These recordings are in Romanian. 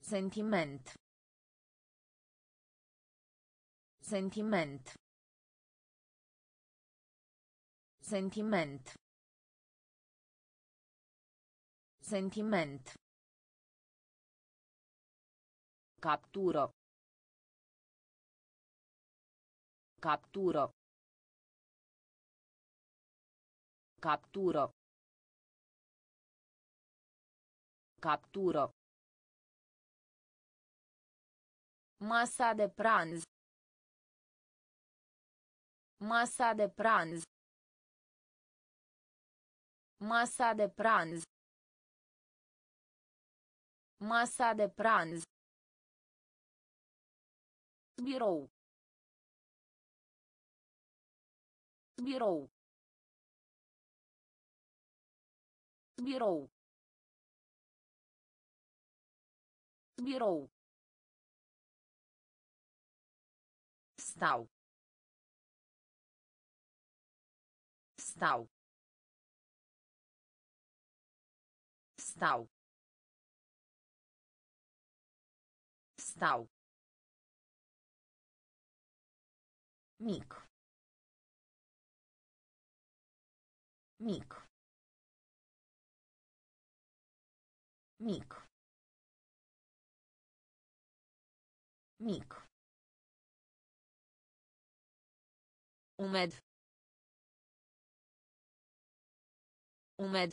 Sentiment. Sentiment. Sentiment. Sentiment. Captură. Captură. Captură. Captură. Masa de pranz. Masa de pranz. Masa de pranz. Masa de pranz. Birou. Birou. Birou. Birou. Stau. Stau. Stau. Stau. Mic. Mic. Mic. Mic. Umed. Umed.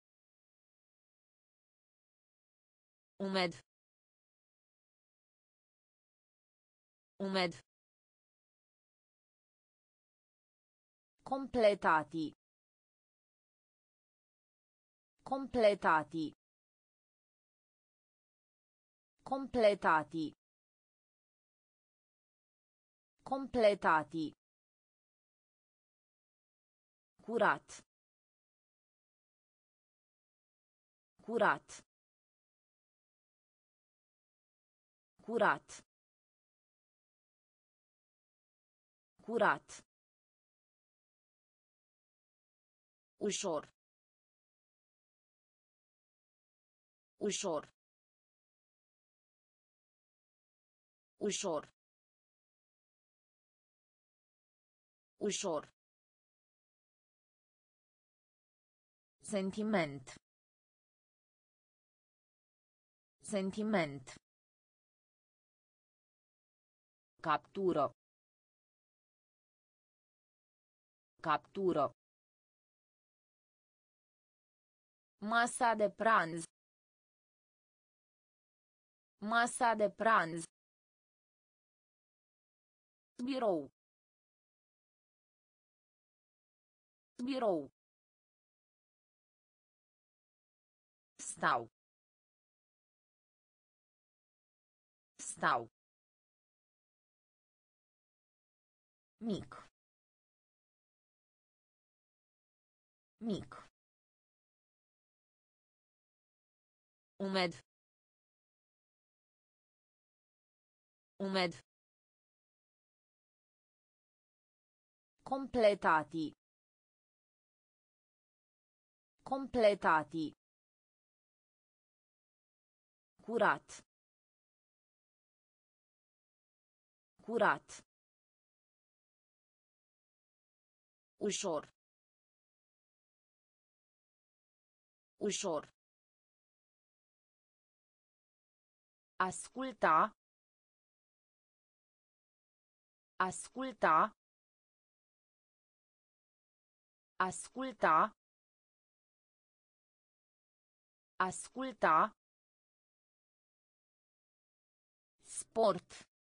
Umed. Umed. Completati. Completati. Completati. Completati. Curat. Curat. Curat. Curat. Ușor. Ușor. Ușor. Ușor. Sentiment. Sentiment. Captură. Captură. Masa de pranz. Masa de pranz. Birou. Birou. Stau. Stau. Mic. Mic. Umed. Umed. Completati. Completati. Curat. Curat. Ușor. Ușor. Asculta. Asculta. Asculta. Asculta. Sport.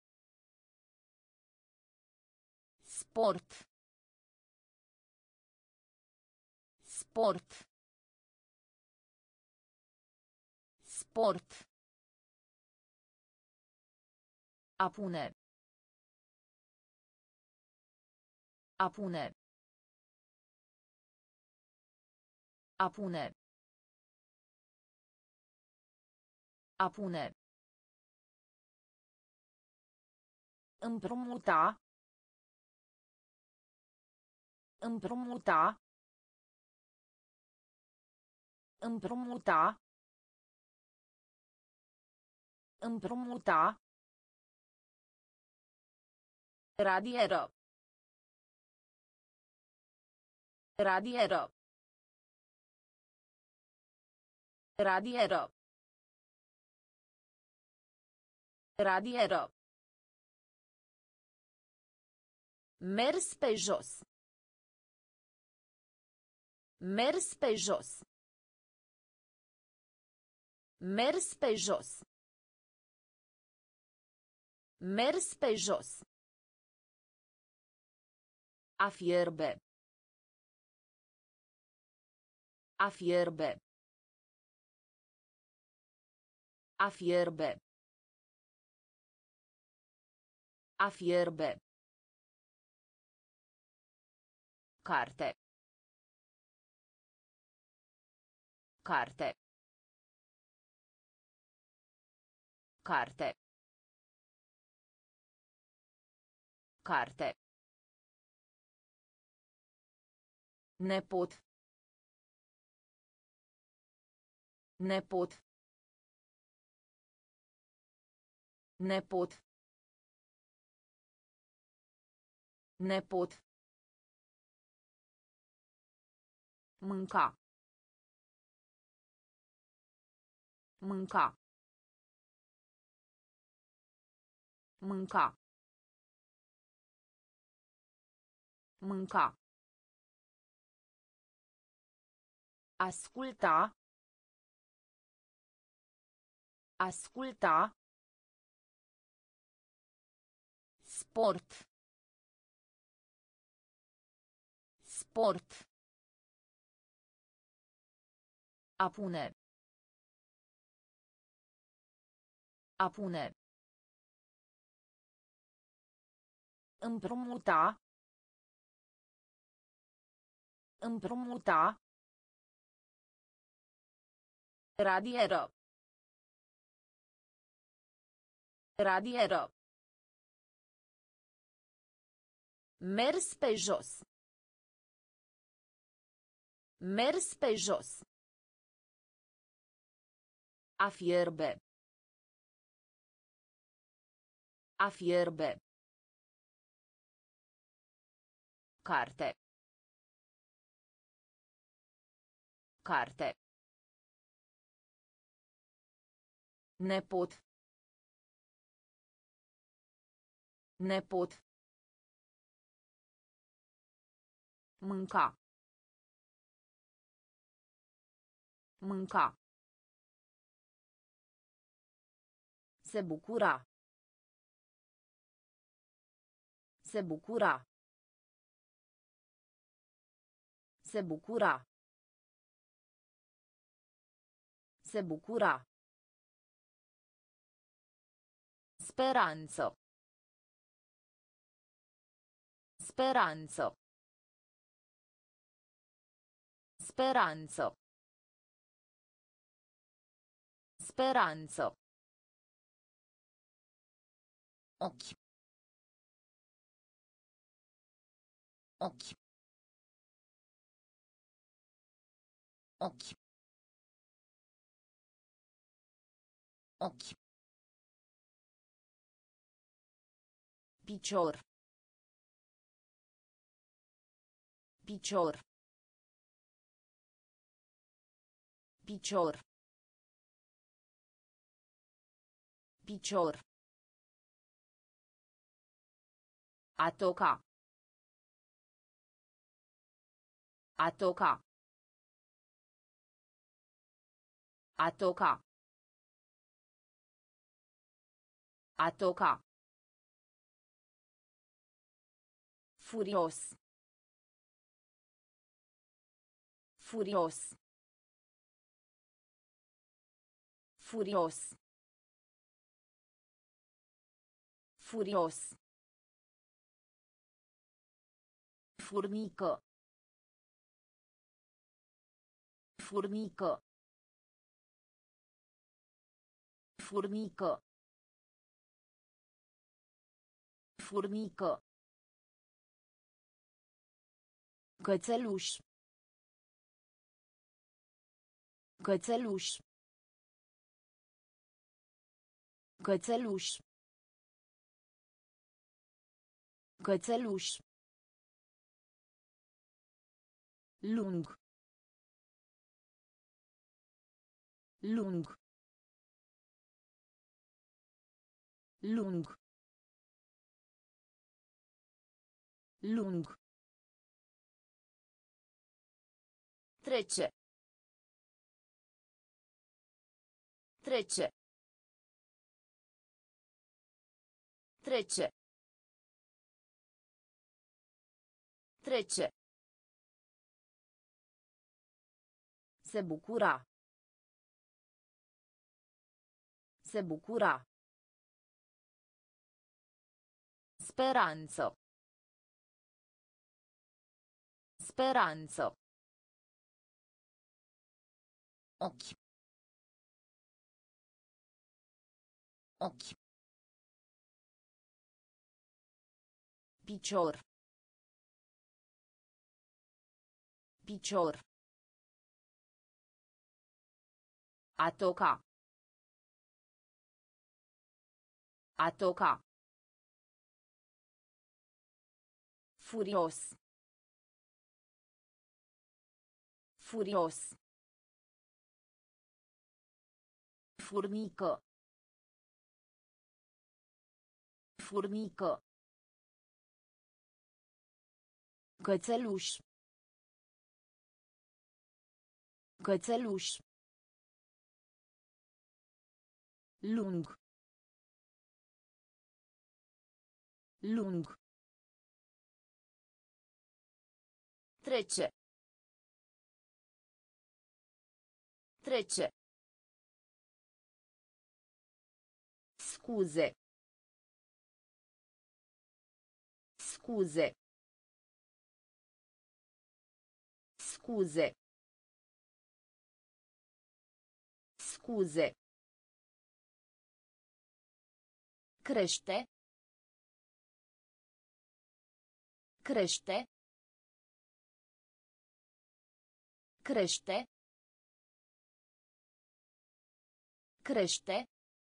Sport. Sport. Sport. A pune. A pune. A pune. A pune. Împrumuta. Împrumuta. Împrumuta. Împrumuta. Radieră. Radieră. Radieră. Radieră. Mers pe jos. Mers pe jos. Mers pe jos. Mers pe jos. A fierbe. A fierbe. A fierbe. A fierbe. Carte. Carte. Carte. Carte. Nepot. Nepot. Nepot. Nepot. Mânca. Mânca. Mânca. Mânca. Asculta. Asculta. Sport. Sport. A pune. A pune. Împrumuta. Împrumuta. Radieră. Radieră. Mers pe jos. Mers pe jos. A fierbe. A fierbe. Carte. Carte. Nepot. Nepot. Mânca. Mânca. Se bucura. Se bucura. Se bucura. Se bucura. Speranță. Speranță. Speranță. Speranță. Ochi. Ochi. Ochi. Ochi. Picior. Picior. Picior. Picior. A toca. A toca. A toca. A toca. Furios. Furios. Furios. Furios. Furnică. Furnică. Furnică. Furnică. Cățeluș. Cățeluș. Cățeluș. Cățeluș. Lung. Lung. Lung. Lung. Trece. Trece. Trece. Trece. Se bucura. Se bucura. Speranță. Speranță. Ochi. Ochi. Picior. Picior. A toca. A toca. Furios. Furios. Furnică. Furnică. Cățeluș. Cățeluș. Lung. Lung. Trece. Trece. Scuze. Scuze. Scuze. Scuze. Crește. Crește. Crește. Crește.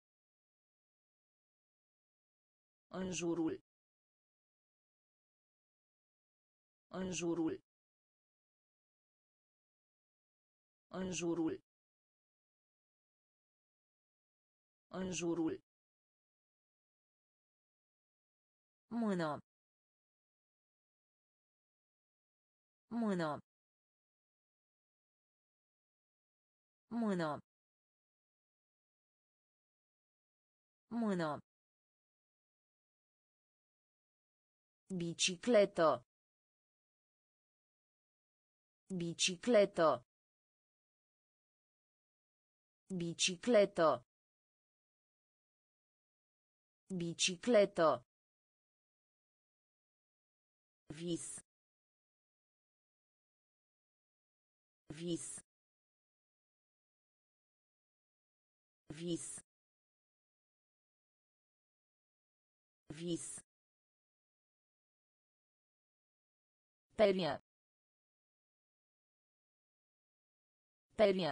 În jurul. În jurul. În jurul. În jurul. Mână. Mână. Mână. Mână. Bicicletă. Bicicletă. Bicicletă. Bicicletă. Vis. Vis. Vis. Vis. Perie. Perie.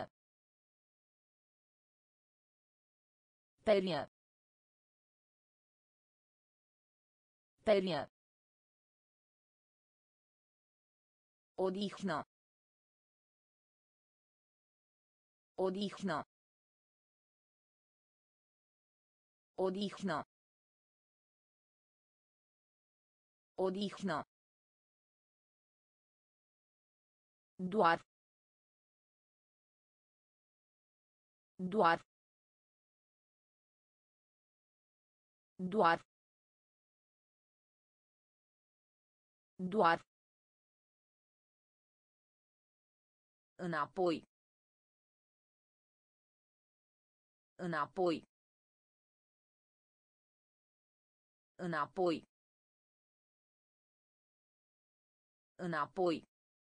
Perie. Perie. Odihnă. Odihnă. Odihnă. Odihnă. Doar. Doar. Doar. Doar. Înapoi. Înapoi. Înapoi. Înapoi.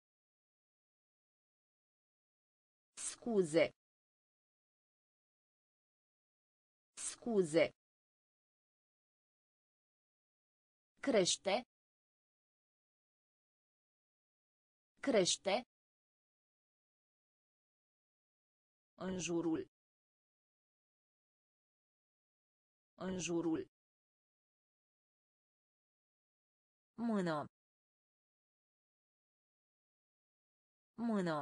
Scuze. Scuze. Crește. Crește. În jurul. În jurul. Mână. Mână.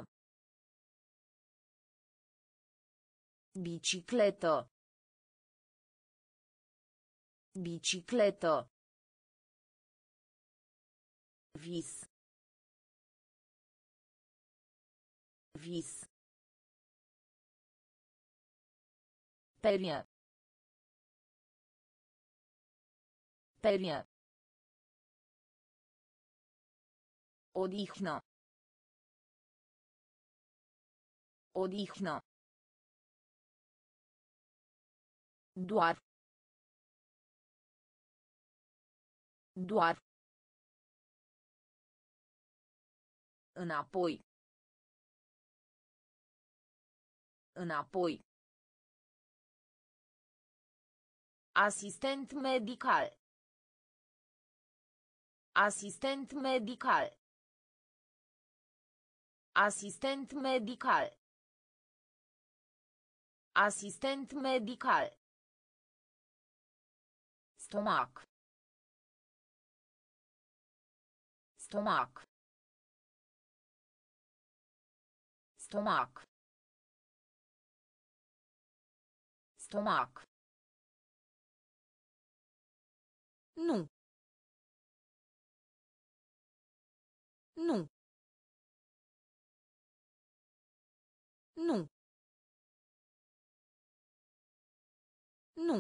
Bicicletă. Bicicletă. Vis. Vis. Perie. Perie. Odihnă. Odihnă. Doar. Doar. Înapoi. Înapoi. Asistent medical. Asistent medical. Asistent medical. Asistent medical. Stomac. Stomac. Stomac. Stomac. Nu. Nu. Nu. Nu.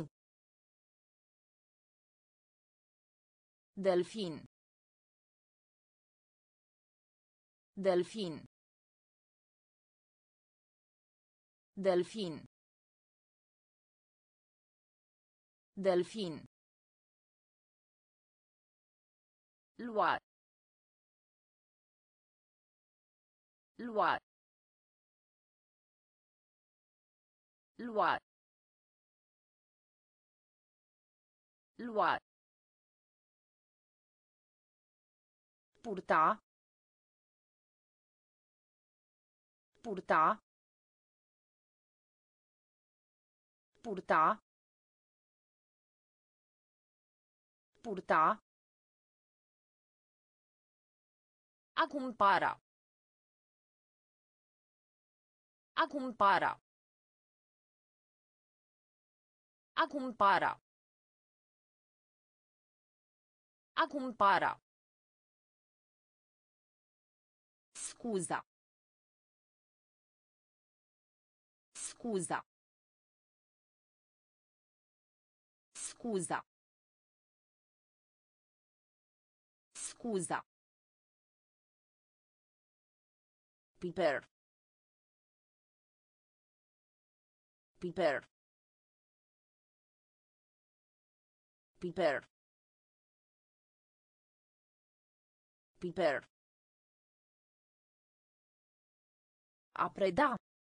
Delfin. Delfin. Delfin. Delfin. Lua. Lua. Lua. Lua. Purta. Purta. Purta. Purta. A cumpăra. A cumpăra. A cumpăra. A cumpăra. Scuza. Scuza. Scuza. Scuza. Piper. Piper. Piper. Piper. A preda.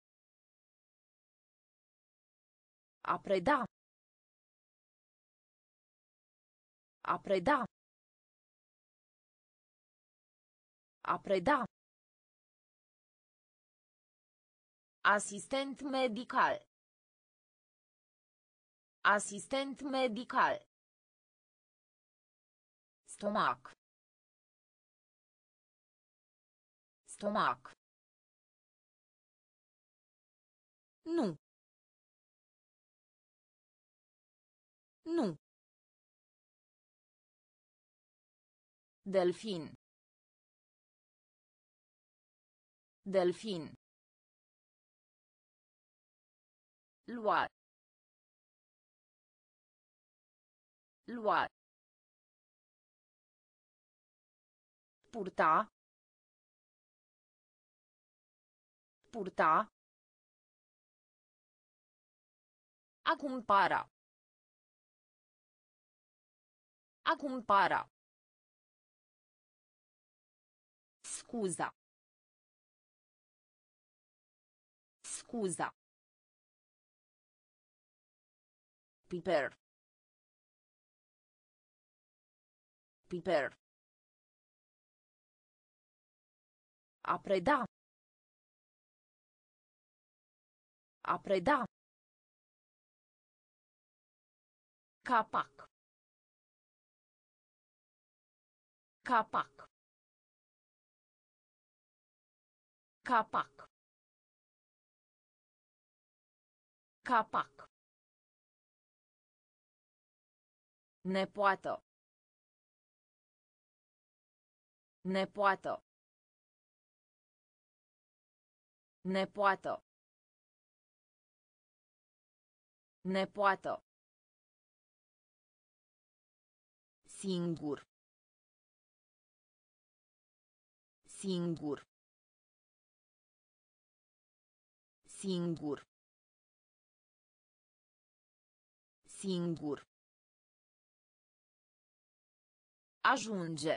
A preda. A preda. A preda. Asistent medical. Asistent medical. Stomac. Stomac. Nu. Nu. Delfin. Delfin. Lua. Lua. Purta. Purta. A cumpăra. A cumpăra. Scuza. Scuza. Piper. Piper. A preda. A preda. Capac. Capac. Capac. Capac. Nepoată. Nepoată. Nepoată. Nepoată. Singur. Singur. Singur. Singur. Ajunge.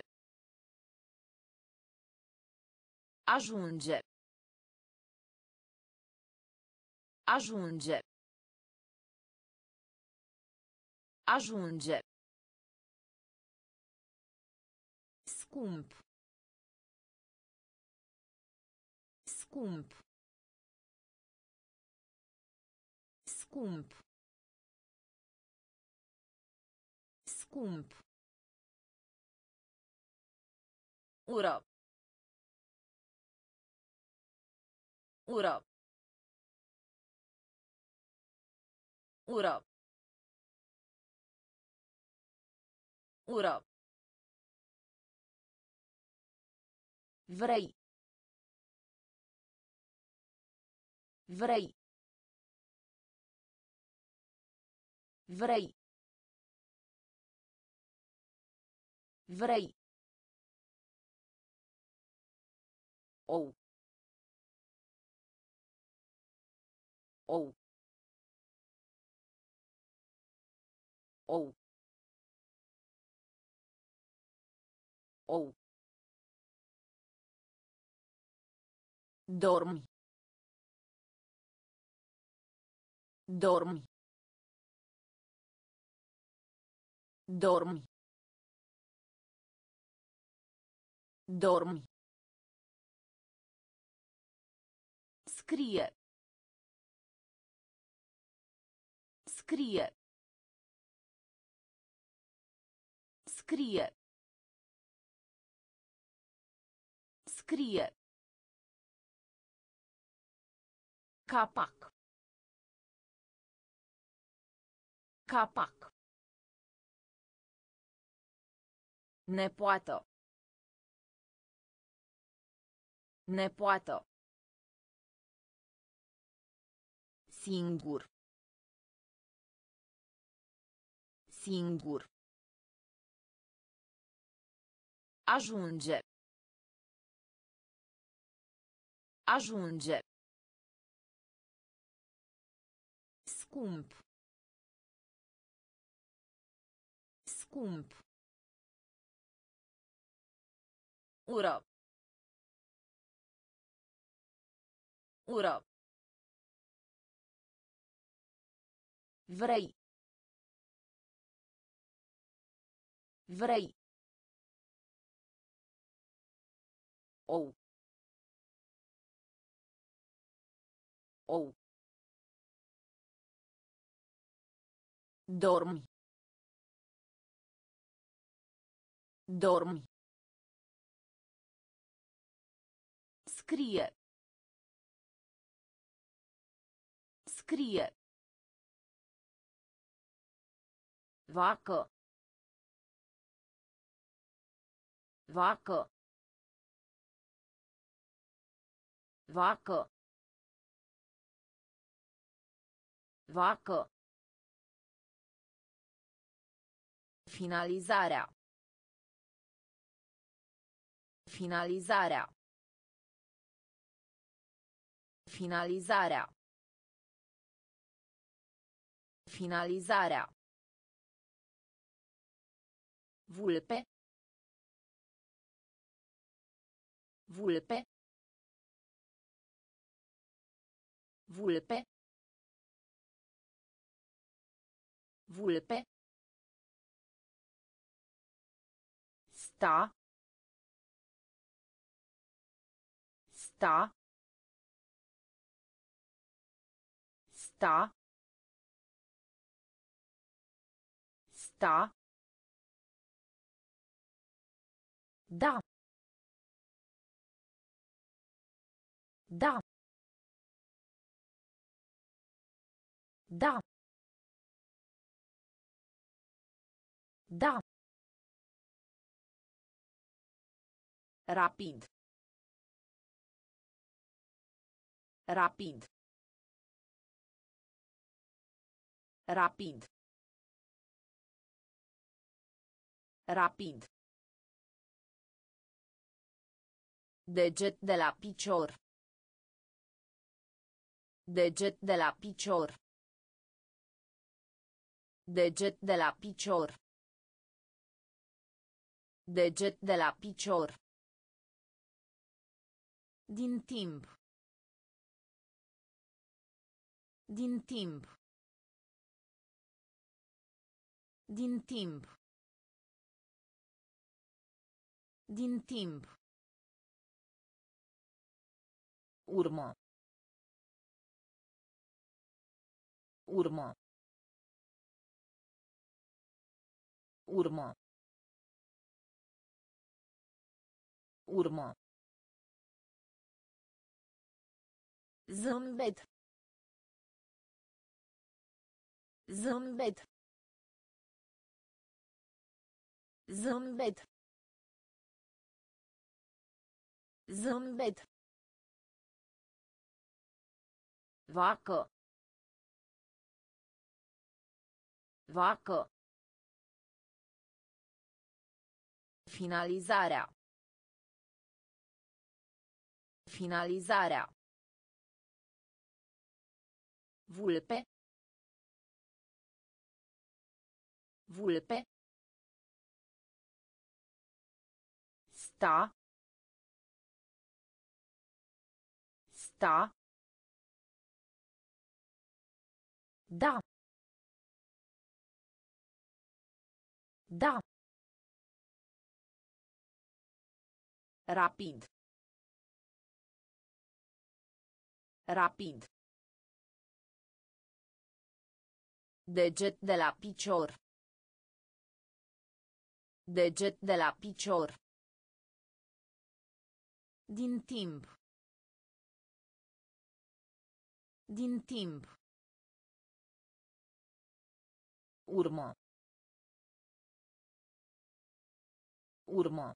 Ajunge. Ajunge. Ajunge. Scump. Scump. Scump. Scump. Ură. Ură. Ură. Ură. Vrei. Vrei. Vrei. Vrei. Ou. Ou. Ou. Ou. Dormi. Dormi. Dormi. Dormi. Scrie. Scrie. Scrie. Scrie. Capac. Capac. Nepoată. Nepoată. Singur. Singur. Ajunge. Ajunge. Scump. Scump. Ură. Ură. Vrei. Vrei. Ou. Ou. Dormi. Dormi. Scrie. Scrie. Vacă. Vacă. Vacă. Vacă. Finalizarea. Finalizarea. Finalizarea. Finalizarea. Vulpe. Vulpe. Vulpe. Vulpe. Sta. Sta. Sta. Sta. Da. Da. Da. Da. Rapid. Rapid. Rapid. Rapid. Deget de la picior. Deget de la picior. Deget de la picior. Deget de la picior. Din timp. Din timp. Din timp. Din timp. Urmă. Urmă. Urmă. Urmă. Zâmbet. Zâmbet. Zâmbet. Zâmbet. Vacă. Vacă. Finalizarea. Finalizarea. Vulpe. Vulpe. Sta. Sta. Da. Da. Rapid. Rapid. Deget de la picior. Deget de la picior. Din timp. Din timp. Urmă. Urmă.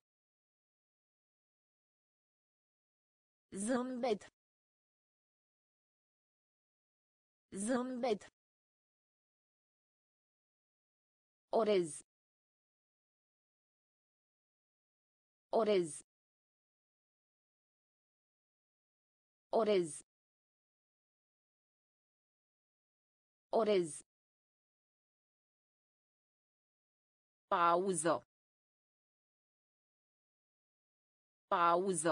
Zâmbet. Zâmbet. Orez. Orez. Orez. Orez. Pauză. Pauză.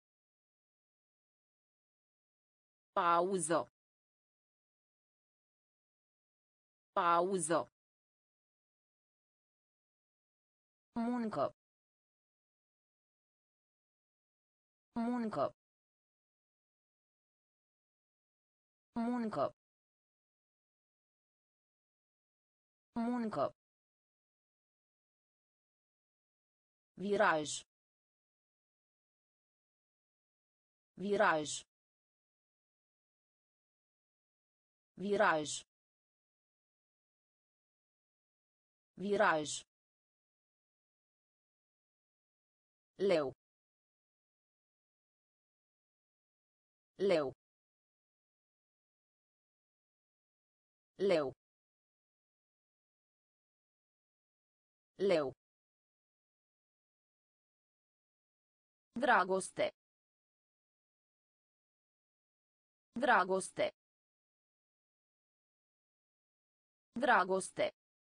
Pauză. Pauză. Muncă. Muncă. Muncă. Muncă. Viraj. Viraj. Viraj. Viraj. Leu. Leu. Leu. Leu. Dragoste. Dragoste. Dragoste.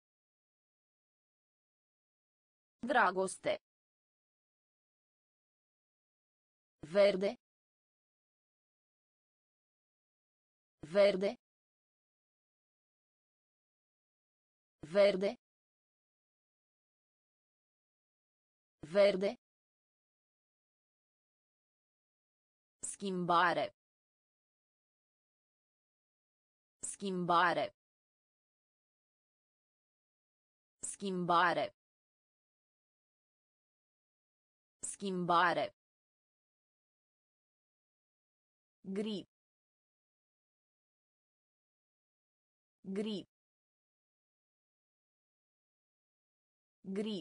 Dragoste. Verde. Verde. Verde. Verde. Schimbare. Schimbare. Schimbare. Schimbare. Gri. Gri. Gri.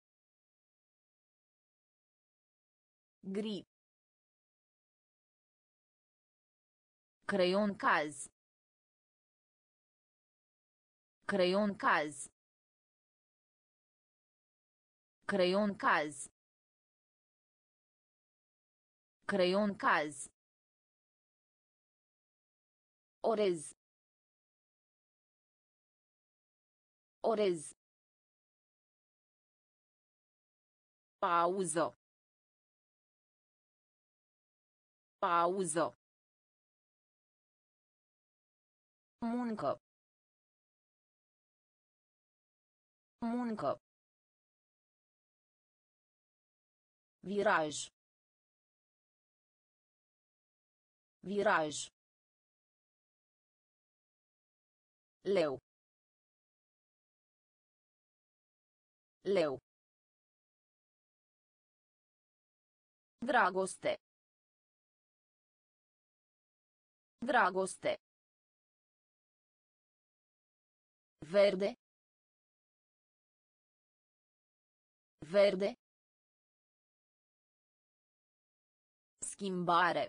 Gri. Creion caz. Creion caz. Creion caz. Creion caz. Orez. Orez. Pauză. Pauză. Muncă. Muncă. Viraj. Viraj. Leu. Leu. Dragoste. Dragoste. Verde. Verde. Schimbare.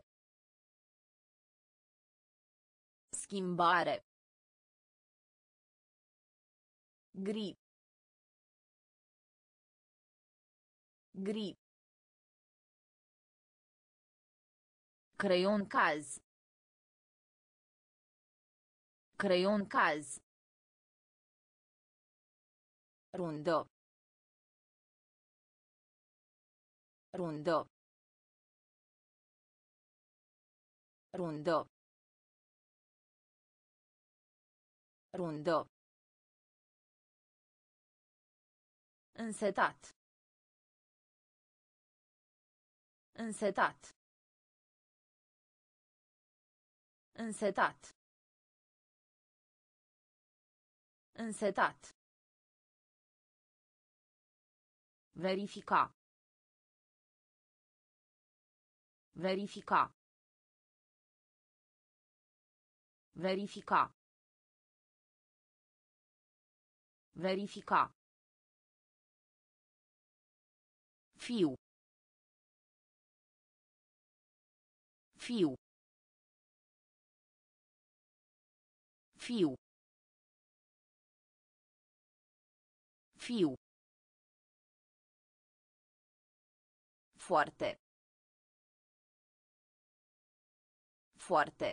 Schimbare. Gri. Gri. Creion caz. Creion caz. Rundă. Rundă. Rundă. Rundă. Însetat. Însetat. Însetat. Însetat. Verifica. Verifica. Verifica. Verifica. Fiu. Fiu. Fiu. Fiu. Foarte. Foarte.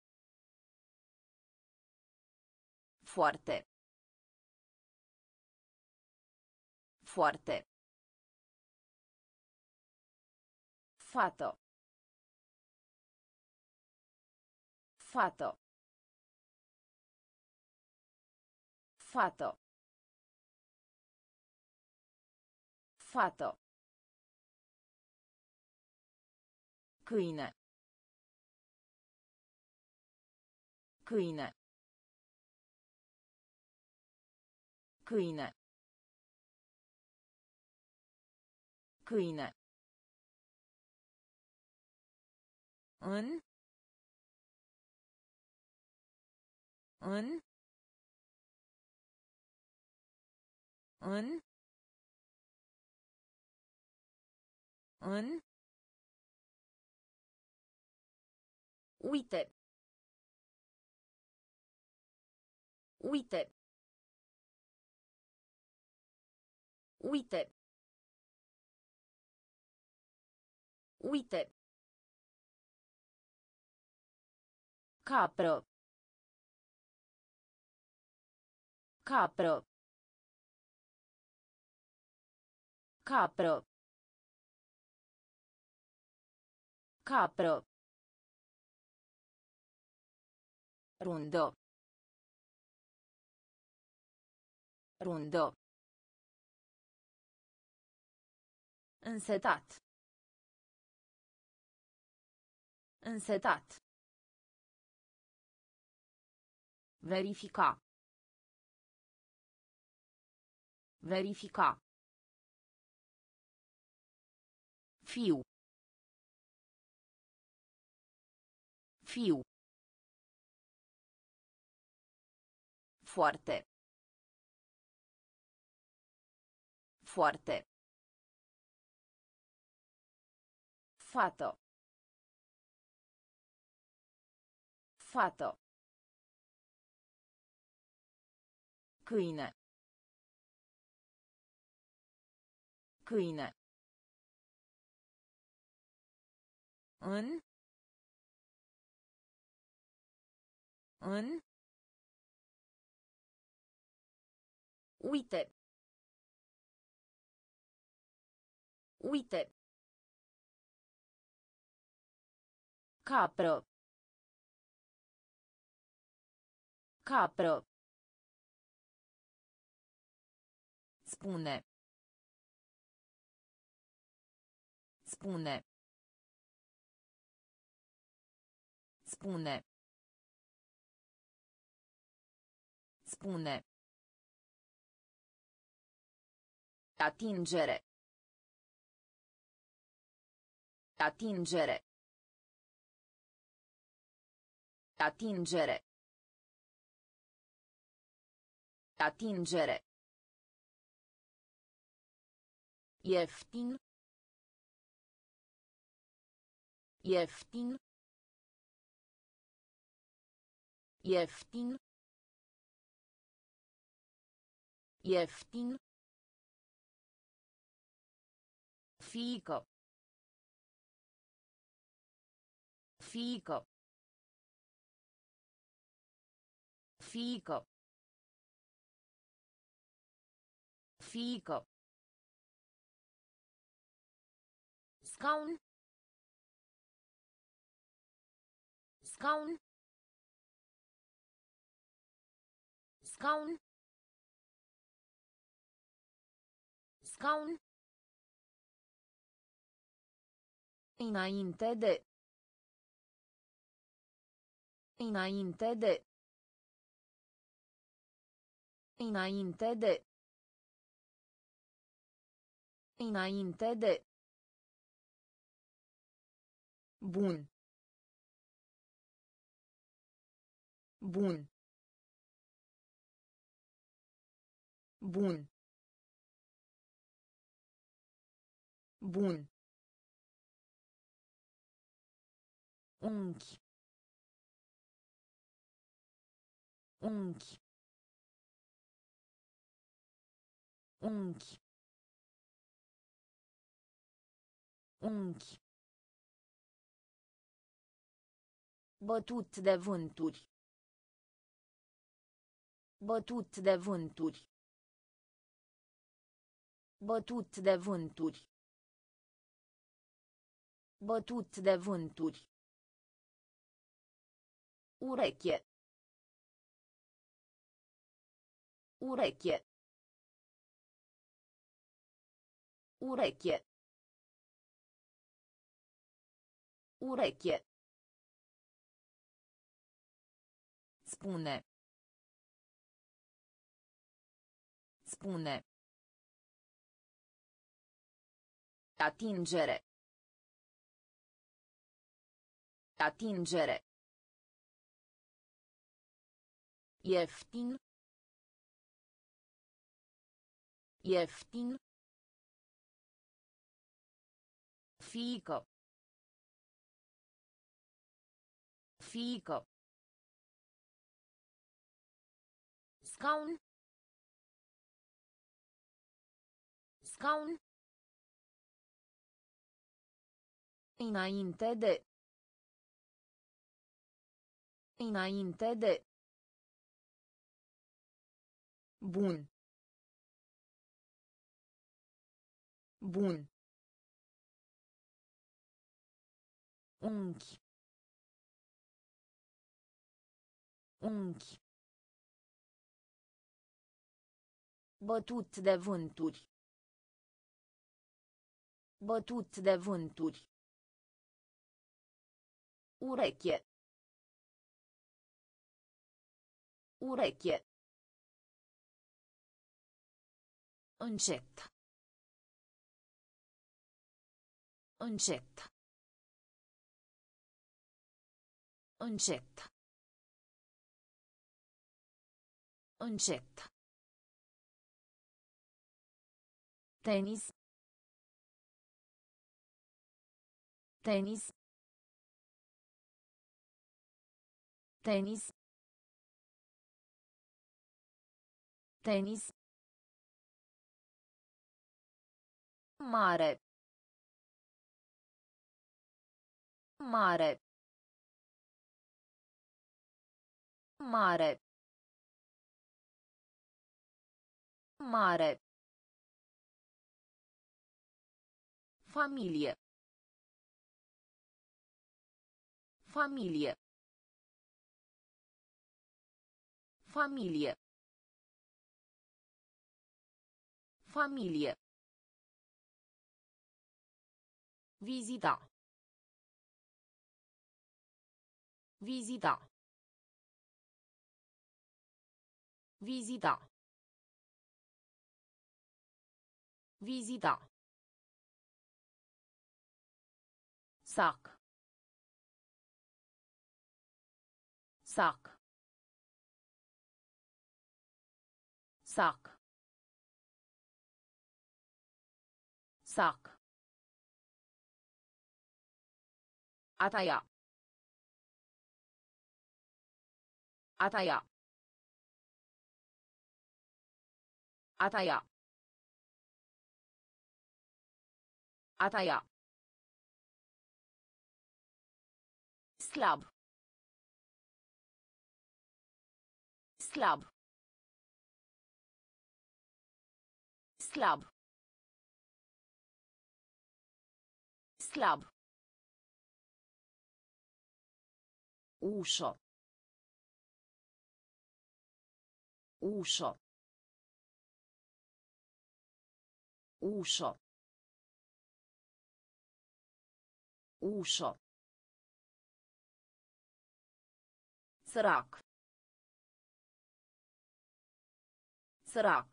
Foarte. Foarte. Fată. Fată. Fată. Fată. Câine. Câine. Câine. Câine. În. În. În. În. Uite. Uite. Uite. Uite. Capră. Capră. Capră. Capră. Rundă. Rundă. Însetat. Însetat. Verifica. Verifica. Fiu. Fiu. Foarte. Foarte. Fată. Fată. Câine. Câine. În. În. Uite. Uite. Capră. Capră. Spune. Spune. Spune. Spune. Atingere. Atingere. Atingere. Atingere. Ieftin. Ieftin. Ieftin. Ieftin. Fiică. Fiică. Fiică. Fiică. Scaun. Scaun. Scaun. Scaun. Înainte de. Înainte de. Înainte de. Înainte de. Bun. Bun. Bun. Bun. Unchi. Unchi. Unchi. Unchi. Bătut de vânturi. Bătut de vânturi. Bătut de vânturi. Bătut de vânturi. Ureche. Ureche. Ureche. Ureche. Spune. Spune. Atingere. Atingere. Ieftin. Ieftin. Fiică. Fiică. Scaun. Scaun. Înainte de. Înainte de. Bun. Bun. Unchi. Unchi. Bătut de vânturi. Bătut de vânturi. Ureche. Ureche. Încet. Încet. Încet. Încet. Tenis. Tenis. Tenis. Tenis. Mare. Mare. Mare. Mare. Familie. Familie. Familie. Familie. Vizita. Vizita. Vizita. Vizita. Sac. Sac. Sac. Sac. A taia. A taia. A taia. A taia. Slab. Slab. Slab. Slab. Ușă. Ușă. Ușă. Ușă. Sărac. Sărac.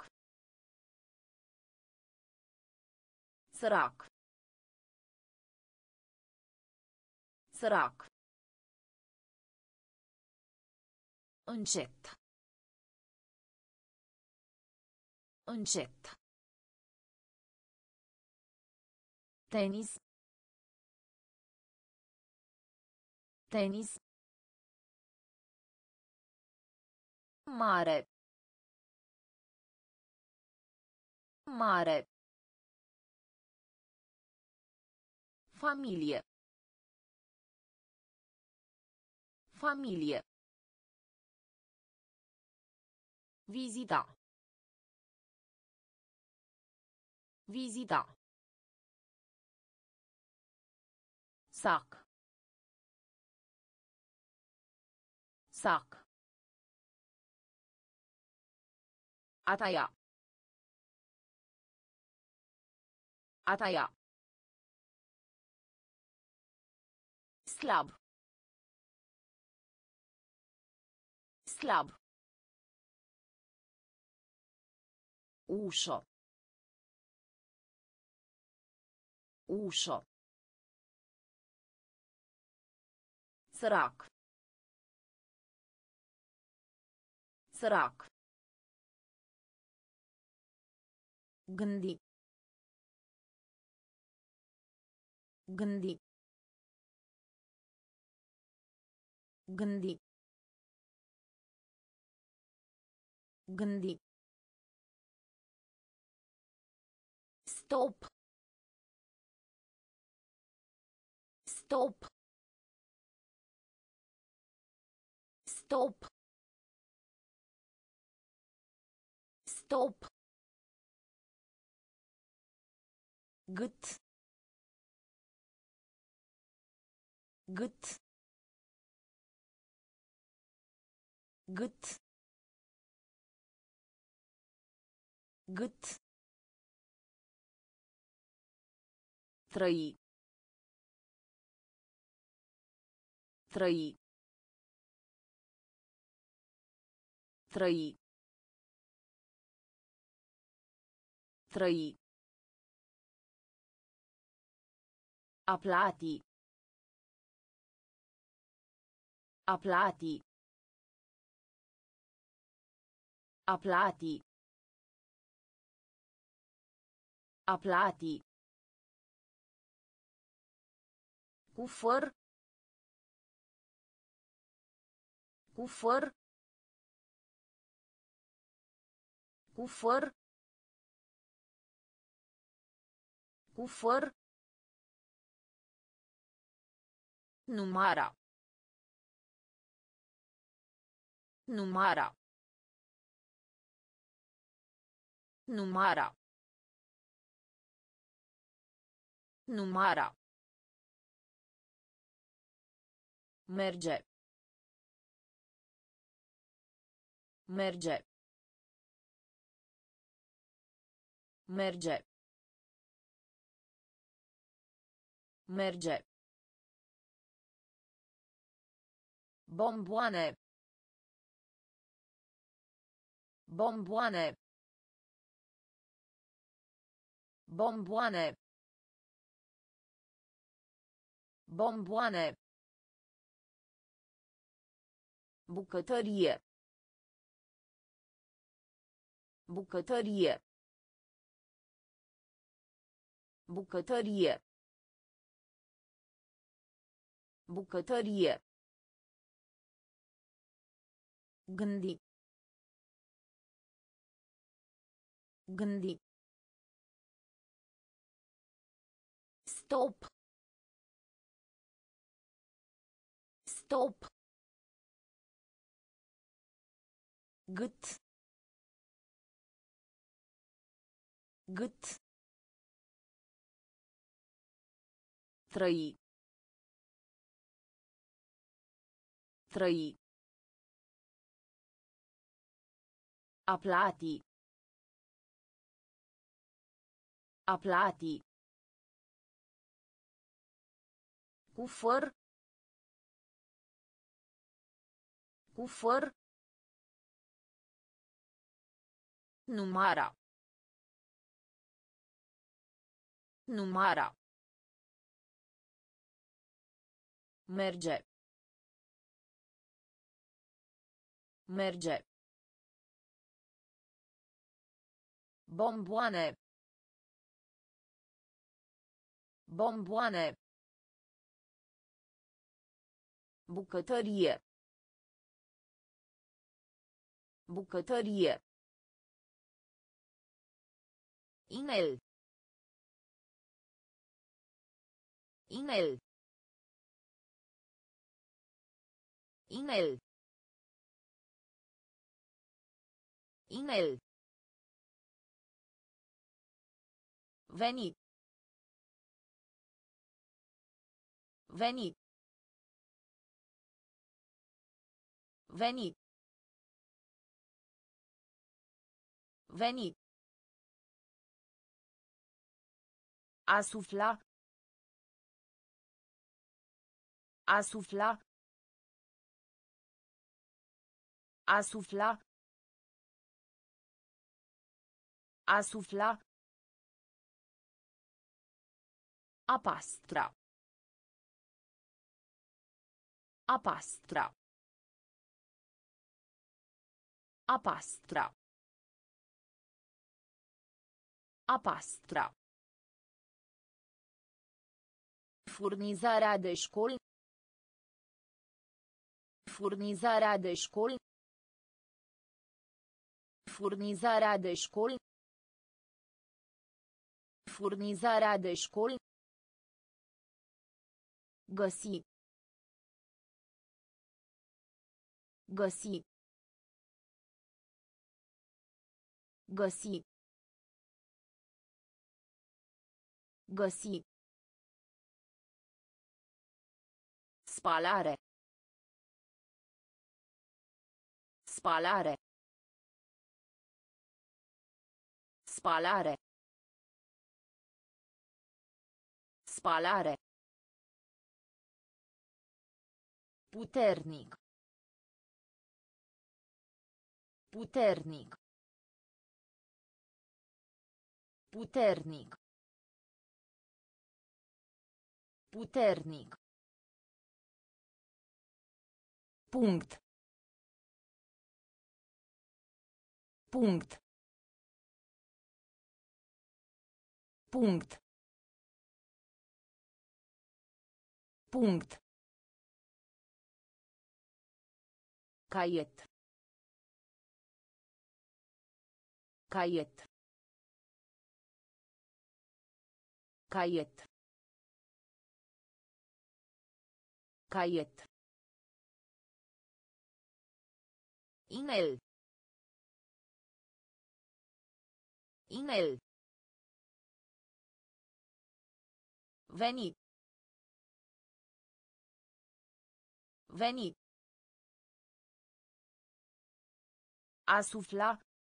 Sărac. Sărac. Încet. Încet. Tenis. Tenis. Mare. Mare. Familie. Familie. Vizita. Vizita. Sac. Sac. A taia. A taia. Slab. Slab. Ușă. Ușă. Sărac. Sărac. Gândi. Gândi. Gândi. Gândi. Stop. Stop. Stop. Stop. Gât. Gât. Gât. Gât. Trăi. Trăi. Trăi. Trăi. A plati. A plati. A plati. A plati. Cu făr. Cu făr. Cu făr. Cu făr. Numara. Numara. Numara. Numara. Merge. Merge. Merge. Merge. Bomboane. Bomboane. Bomboane. Bomboane. Bucătărie. Bucătărie. Bucătărie. Bucătărie. Gândi. Gândi. Stop. Stop. Gât. Gât. Trăi. Trăi. A plati. A plati. Cu făr. Cu făr. Numara. Numara. Merge. Merge. Bomboane. Bomboane. Bucătărie. Bucătărie. Inel. Inel. Inel. Inel. Veni. Veni. Veni. Veni. A sufla. A sufla. A sufla. A sufla. A pastra. A pastra. A pastra. A pastra. Furnizarea de școli. Furnizarea de școli. Furnizarea de școli. Furnizarea de școli. Găsi. Găsi. Găsi. Găsi. Spalare. Spalare. Spalare. Spalare. Puternic. Puternic. Puternic. Puternic. Punct. Punct. Punct. Punct. Caiet. Caiet. Caiet. Caiet. Inel. Inel. Veni. Veni. A sufla.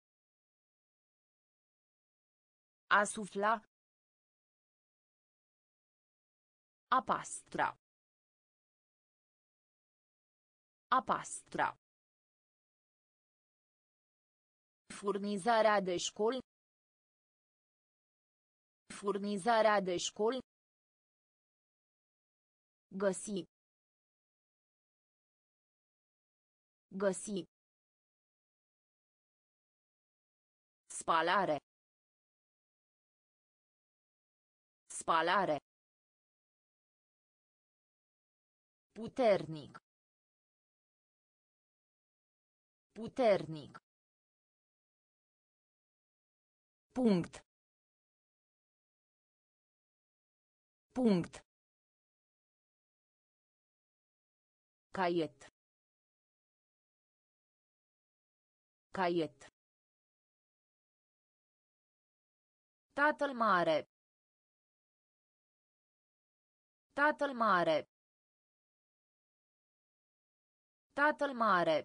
A sufla. A pastra. A pastra. Furnizarea de școli. Furnizarea de școli. Găsi. Găsi. Spalare. Spalare. Puternic. Puternic. Punct. Punct. Caiet. Caiet. Tatăl mare. Tatăl mare. Tatăl mare.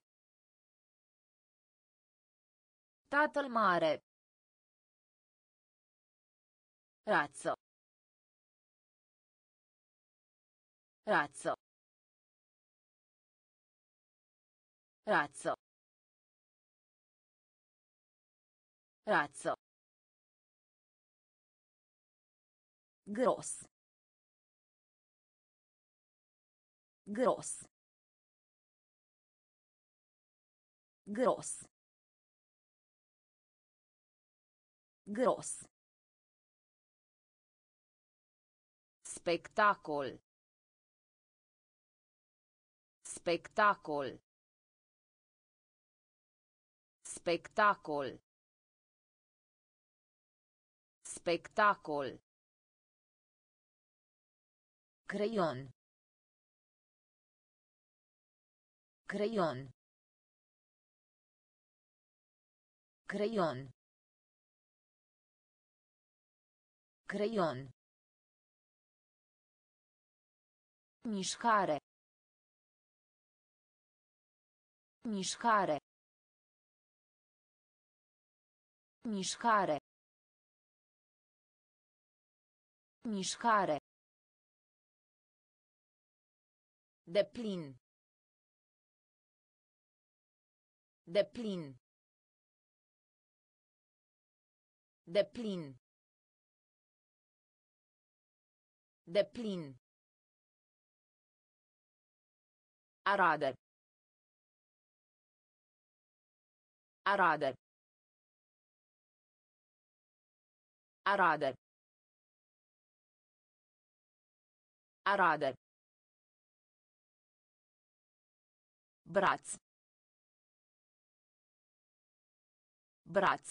Tatăl mare. Razzo. Razzo. Razzo. Razzo. Gros. Gros. Gros. Gros. Spectacol. Spectacol. Spectacol. Spectacol. Creion. Creion. Creion. Creion. Mișcare. Mișcare. Mișcare. Mișcare. Deplin. Deplin. Deplin. Deplin. Arade. Arade. Arade. Arade. Braț. Braț.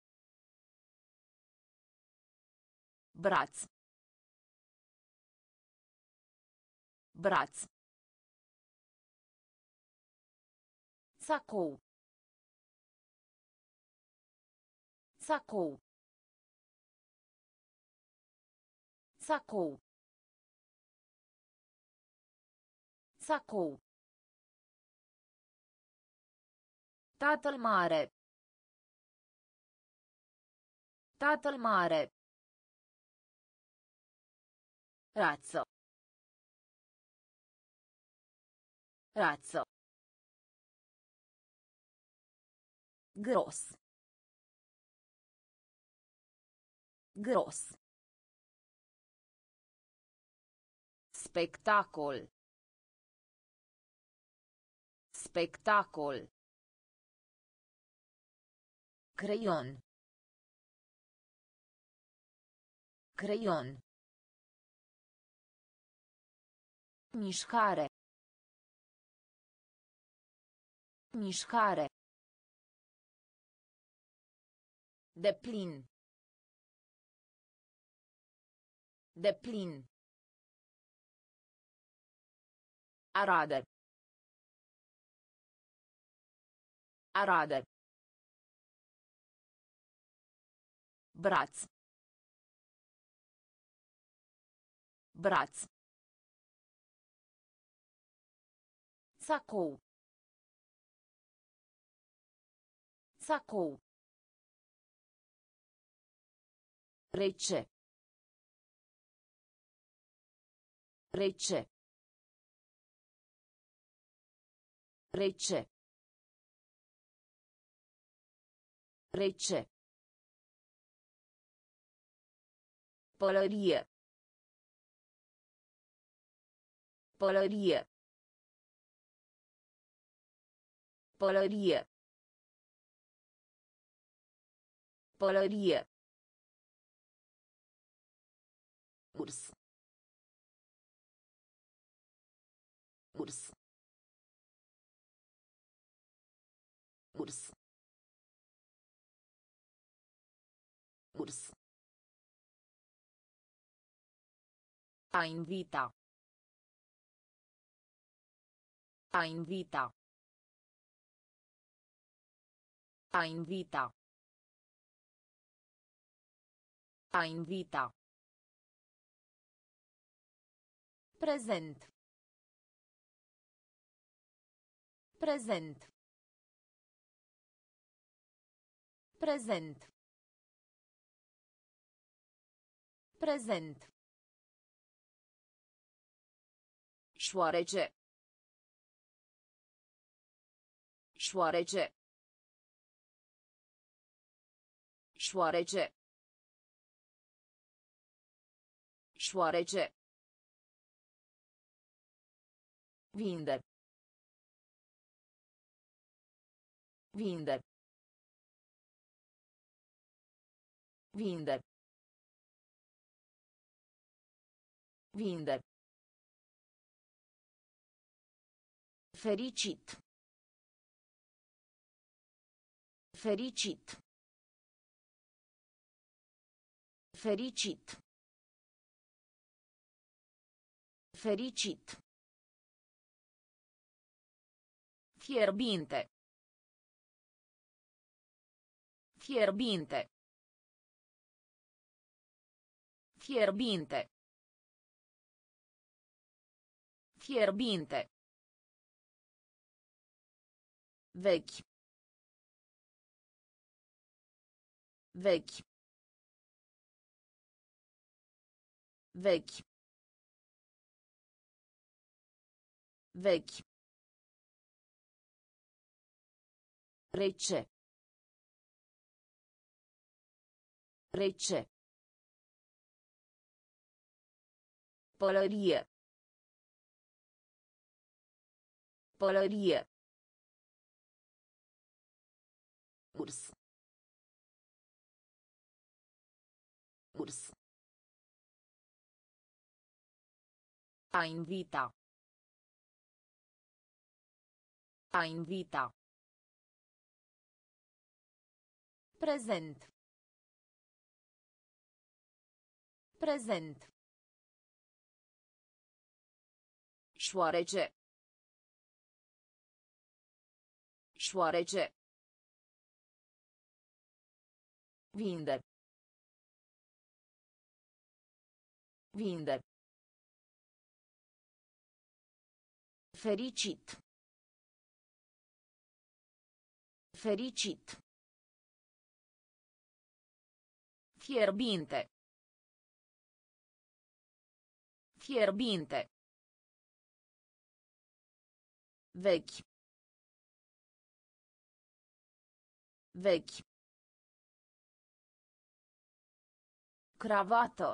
Braț. Braț. Sacou. Sacou. Sacou. Sacou. Tatăl mare. Tatăl mare. Razzo. Razzo. Gros. Gros. Spectacol. Spectacol. Creion. Creion. Mișcare. Mișcare. Deplin. Deplin. Arade. Arade. Braț. Braț. Sacou. Sacou. Rece. Rece. Rece. Rece. Pălărie. Pălărie. Pălărie. Pălărie. Urs. Urs. Urs. Urs. A invita. A invita. A invita. A invita. Prezent. Prezent. Prezent. Prezent. Șoarece. Șoarece. Șoarece. Șoarece. Vinde. Vinde. Vinde. Vinde. Fericit. Fericit. Fericit. Fericit. Fierbinte. Fierbinte. Fierbinte. Fierbinte. Vechi. Vechi. Vechi. Vechi. Rece. Rece. Pălărie. Pălărie. Urs. Urs. A invita. A invita. Prezent. Prezent. Șoarece. Șoarece. Vinde. Vinde. Fericit. Fericit. Fierbinte. Fierbinte. Vechi. Vechi. Cravată.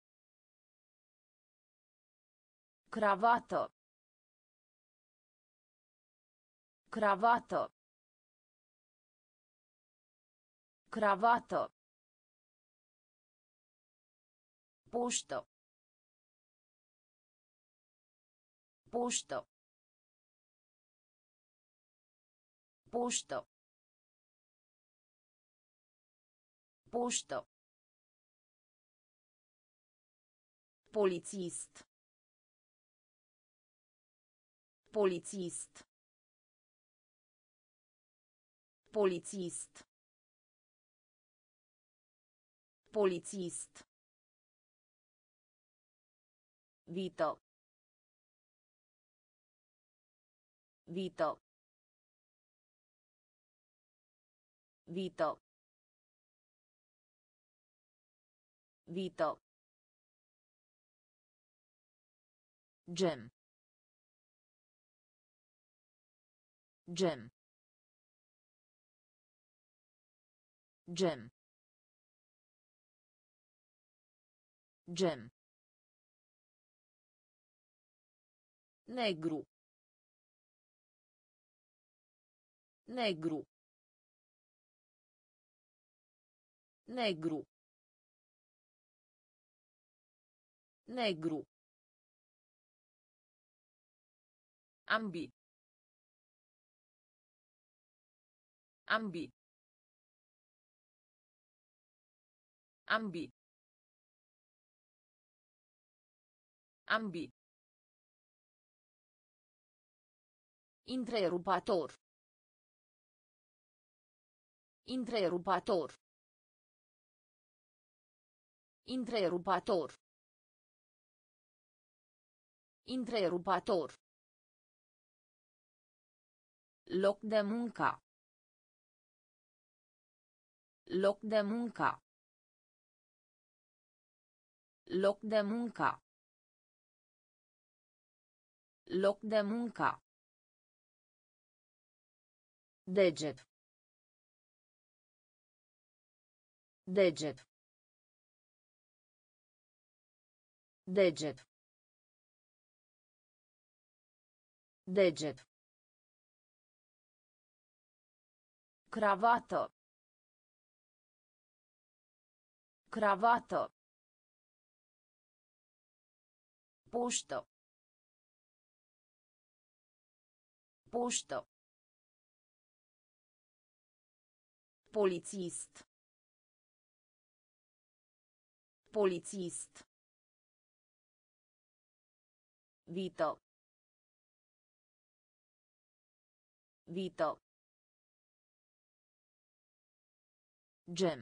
Cravată. Cravată. Cravată. Poștă. Poștă. Poștă. Poștă. Polițist. Polițist. Polițist. Polițist. Vită. Vită. Vită. Vită. Gem. Gem. Gem. Gem. Negru. Negru. Negru. Negru. Ambi. Ambi. Ambi. Ambi. Întrerupator. Întrerupator. Întrerupator. Întrerupator. Loc de muncă. Loc de muncă. Loc de muncă. Loc de muncă. Deget. Deget. Deget. Deget. Cravată. Cravată. Poștă. Poștă. Polițist. Polițist. Vită. Vită. Gem.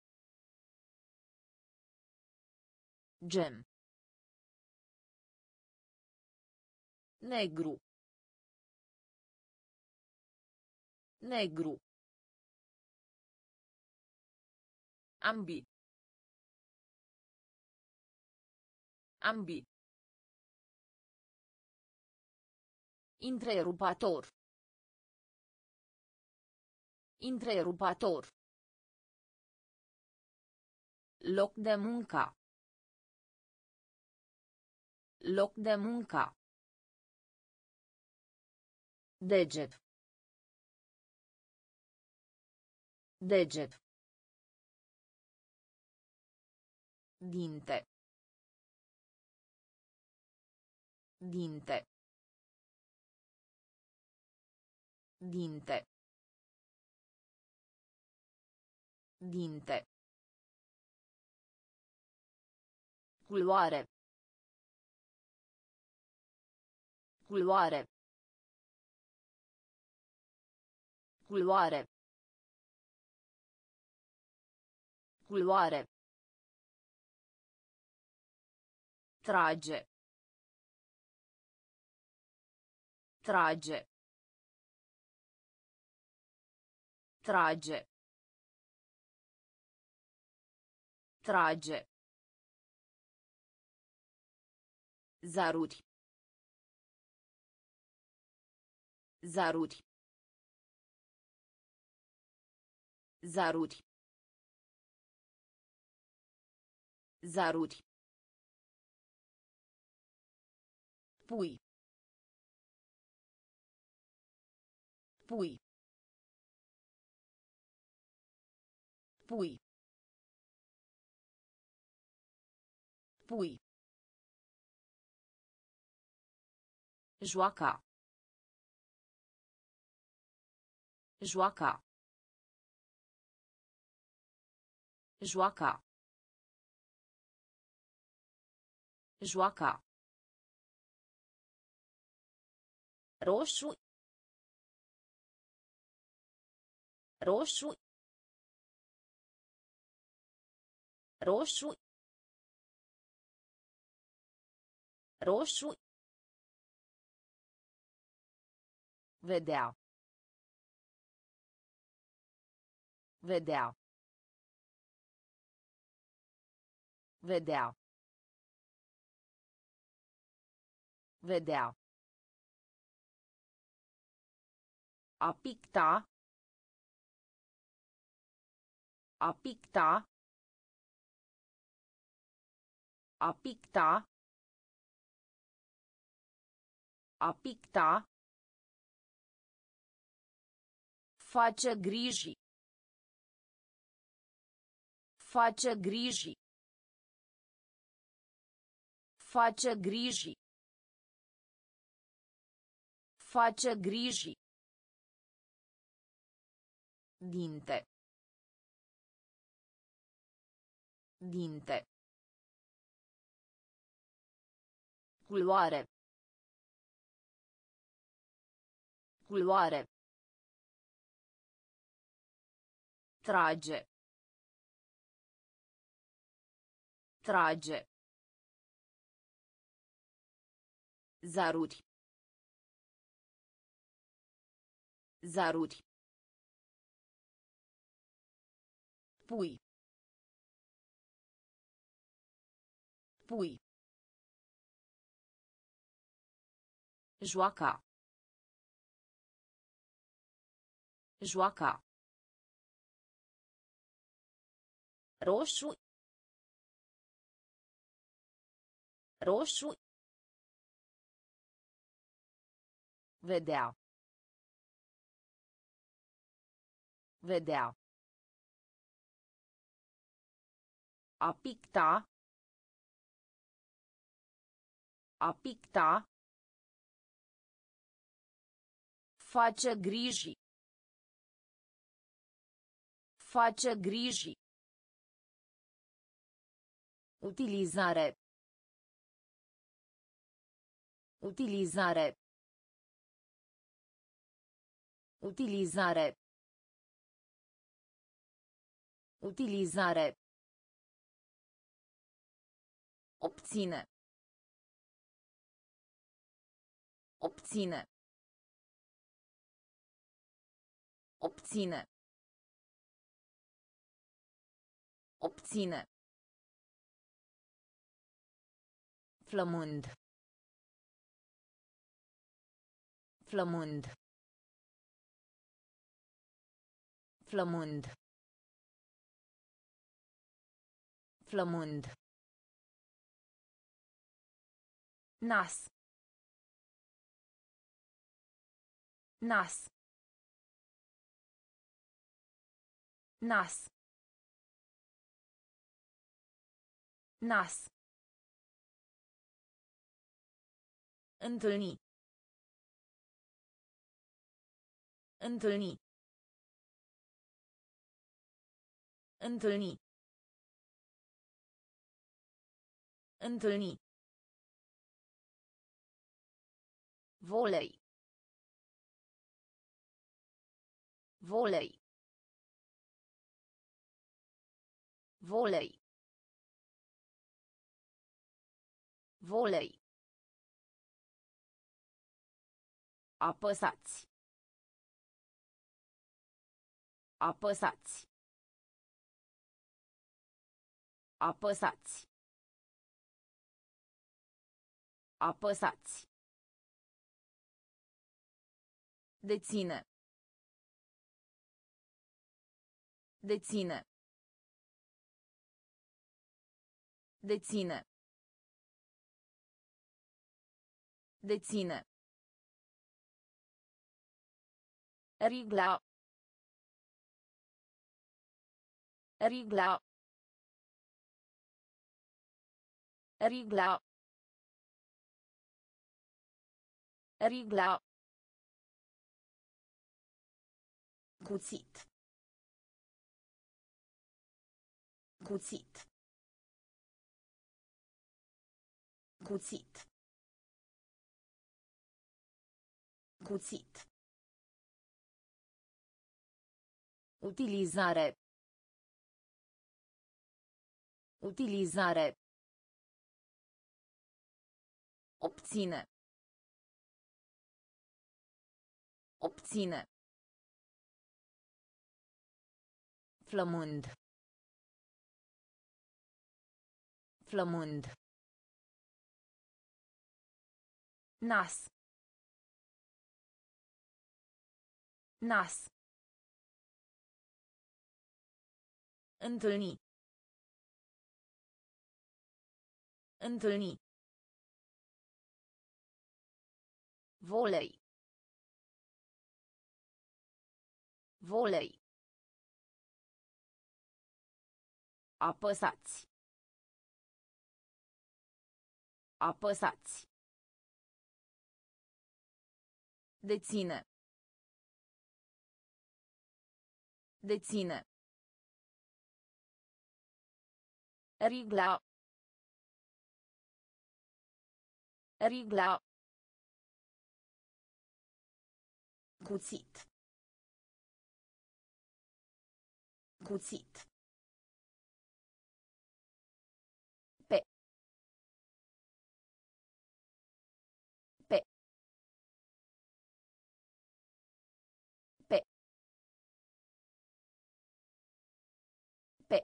Gem. Negru. Negru. Ambi. Ambi. Întrerupator. Întrerupator. Loc de muncă. Loc de muncă. Deget. Deget. Dinte. Dinte. Dinte. Dinte. Culoare. Culoare. Culoare. Culoare. Trage. Trage. Trage. Trage. Zaruri. Zaruri. Zaruri. Zaruri. Pui. Pui. Pui. Pui. Joaca. Joaca. Joaca. Joaca. Roșu. Roșu. Roșu. Roșu. Vedea. Vedea. Vedea. Vedea. A picta. A picta. A picta. A picta. Face griji. Face griji. Face griji. Face griji. Dinte. Dinte. Culoare. Culoare. Trage. Trage. Zaruri. Zaruri. Pui. Pui. Joaca. Joaca. Roșu. Roșu. Vedea. Vedea. A picta. A picta. Face griji. Face griji. Utilizare. Utilizare. Utilizare. Utilizare. Obține. Obține. Obține. Obține. Flămând. Flămând. Flămând. Flămând. Nas. Nas. Nas. Nas. Întâlni. Întâlni. Întâlni. Întâlni. Volei. Volei. Volei. Volei. Apăsați. Apăsați. Apăsați. Apăsați. Deține. Deține. Deține. Deține. Rigla. Rigla. Rigla. Rigla. Cuțit. Cuțit. Cuțit. Cuțit. Utilizare. Utilizare. Obține. Obține. Flămând. Flămând. Nas. Nas. Întâlni. Întâlni. Volei. Volei. Apăsați. Apăsați. Deține. Deține. Rigla. Rigla. Cuțit. Cuțit. Pe. Pe. Pe. Pe.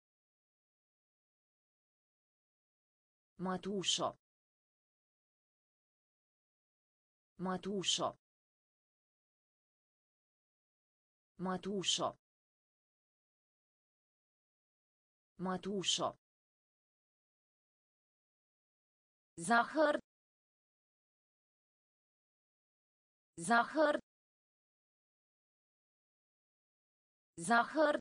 Mătușă. Mătușă. Mătușă. Mătușă. Zahăr. Zahăr. Zahăr.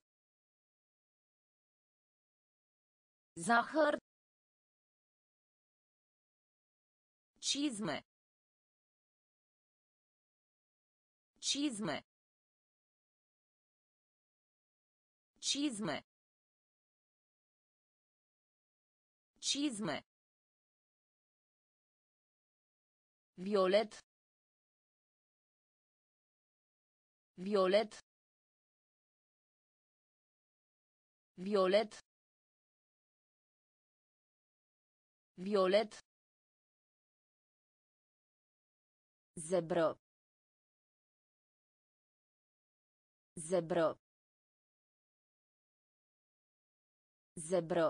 Zahăr. Cizme. Cizme. Cizme. Cizme. Violet. Violet. Violet. Violet. Zebră. Zebră. Zebră.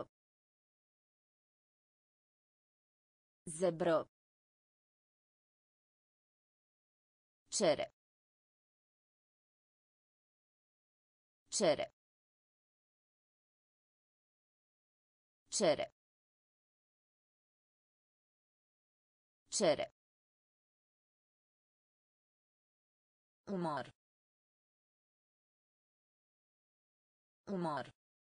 Zebră. Cere. Cere. Cere. Cere. Umor. Umor.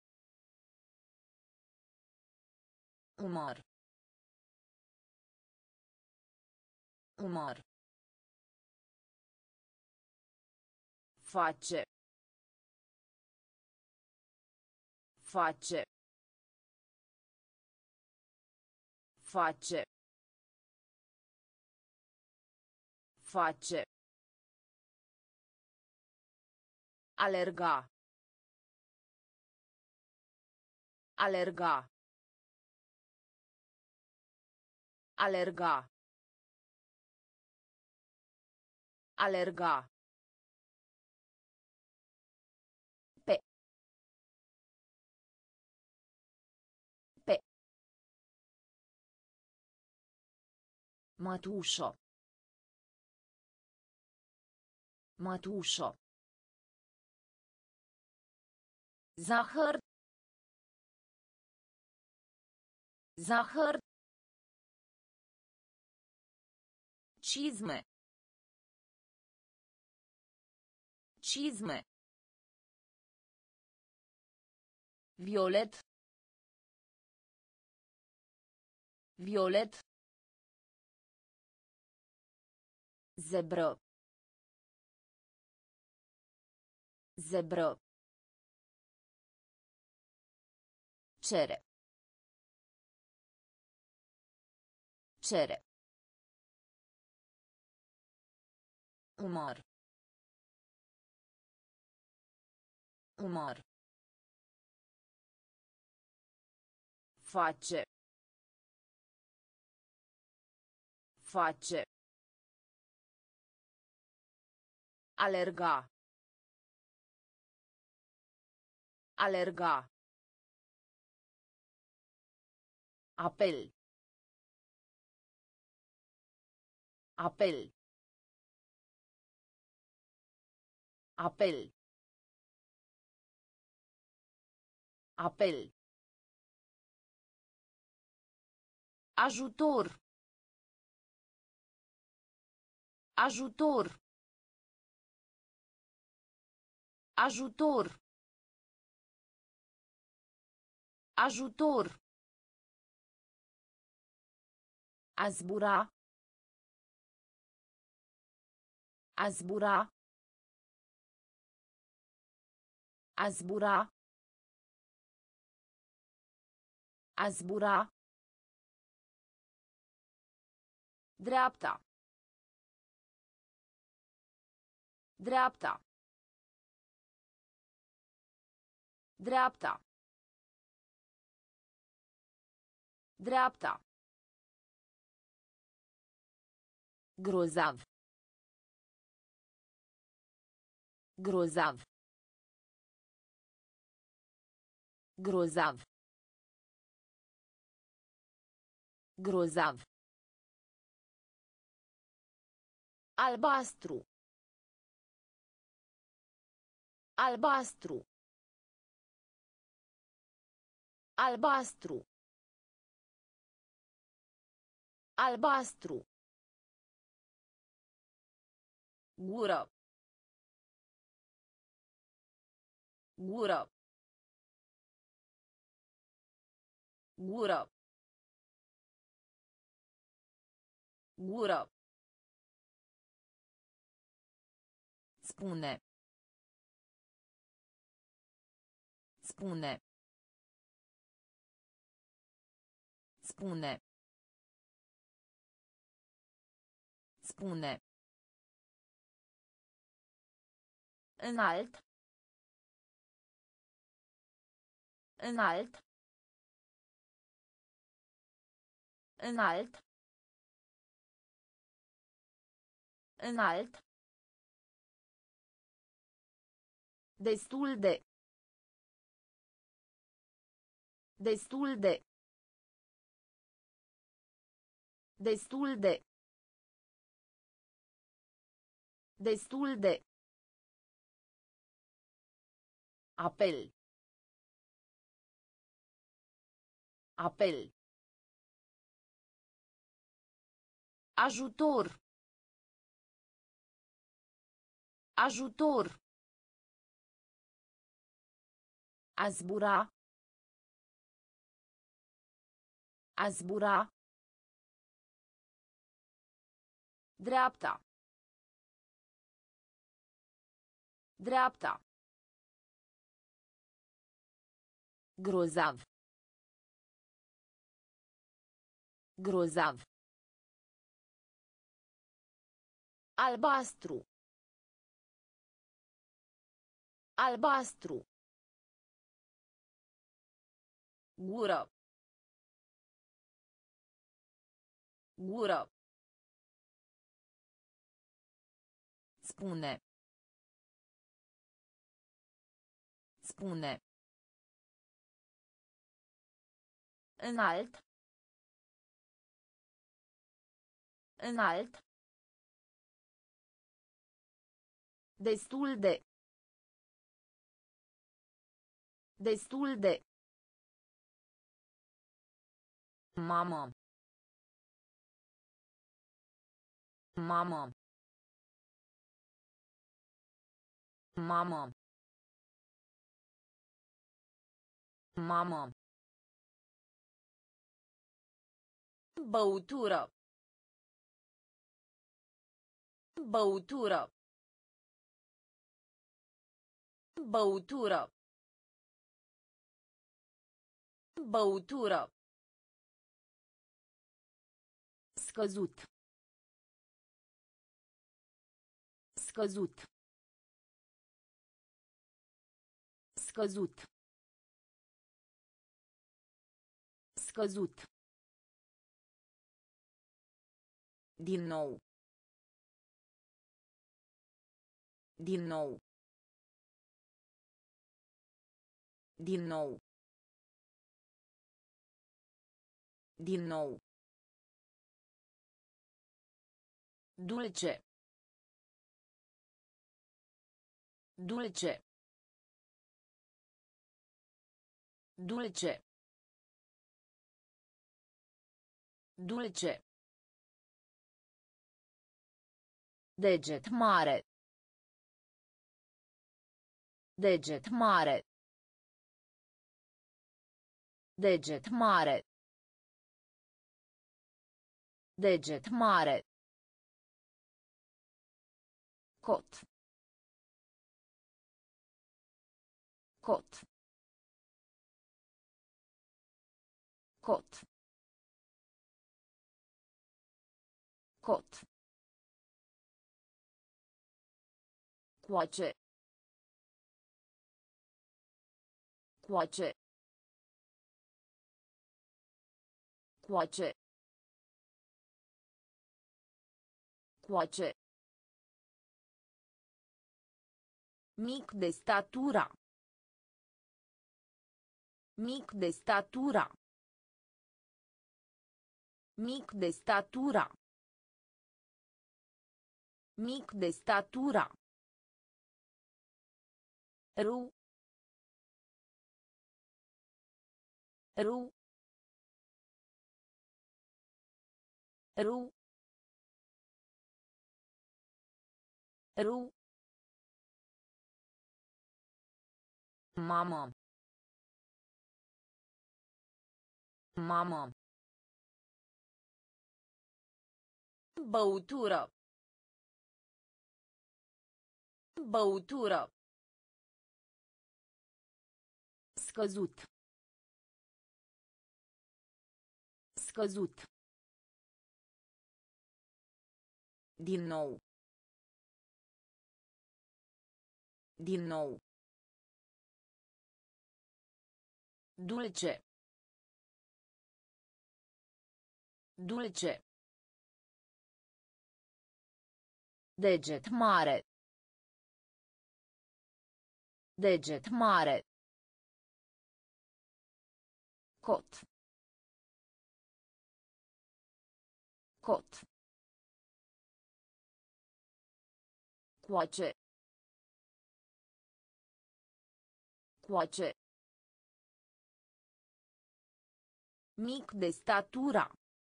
Umor. Umor. Face. Face. Face. Face. Alerga. Alerga. Alerga. Alerga. Pe. Pe. Mătușă. Mătușă. Zahăr. Zahăr. Cizme. Cizme. Violet. Violet. Zebră. Zebră. Cere. Cere. Umor. Umor. Face. Face. Alerga. Alerga. Apel. Apel. Apel. Apel. Ajutor. Ajutor. Ajutor. Ajutor. A zbura. A zbura. A zbura. A zbura. Dreapta. Dreapta. Dreapta. Dreapta. Grozav. Grozav. Grozav. Grozav. Albastru. Albastru. Albastru. Albastru. Gură. Gură. Gură. Gură. Spune. Spune. Spune. Spune. Înalt. Înalt. Înalt. Înalt. Destul de. Destul de. Destul de. Destul de. Apel. Apel. Ajutor. Ajutor. A zbura. A zbura. Dreapta. Dreapta. Grozav. Grozav. Albastru. Albastru. Gură. Gură. Spune. Spune. Înalt. Înalt. Destul de. Destul de. Mamă. Mamă. Mamă. Mamă. Băutură. Băutură. Băutură. Băutură. Scăzut. Scăzut. Scăzut. Scăzut. Din nou. Din nou. Din nou. Din nou. Dulce. Dulce. Dulce. Dulce. Deget mare. Deget mare. Deget mare. Deget mare. Cot. Cot. Cot. Cot. Coace. Coace. Coace. Coace. Mic de statura. Mic de statura. Mic de statura. Mic de statura. Ru. Ru. Ru. Ru. Mamă. Mamă. Băutură. Băutură. Scăzut. Scăzut. Din nou. Din nou. Dulce. Dulce. Deget mare. Deget mare. Cot. Cot. Coace. Coace. Mic de statura.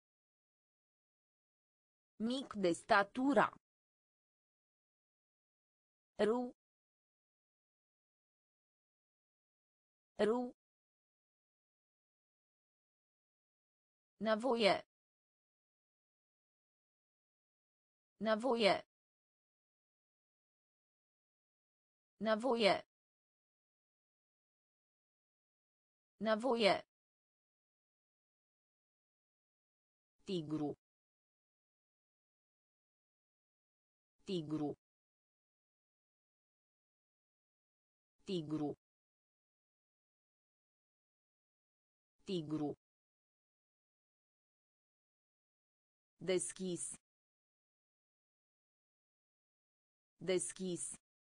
Mic de statura. Ru. Ru. Nevoie. Nevoie. Nevoie. Nevoie. Tigru. Tigru. Tigru. Tigru. Deschis. Deschis.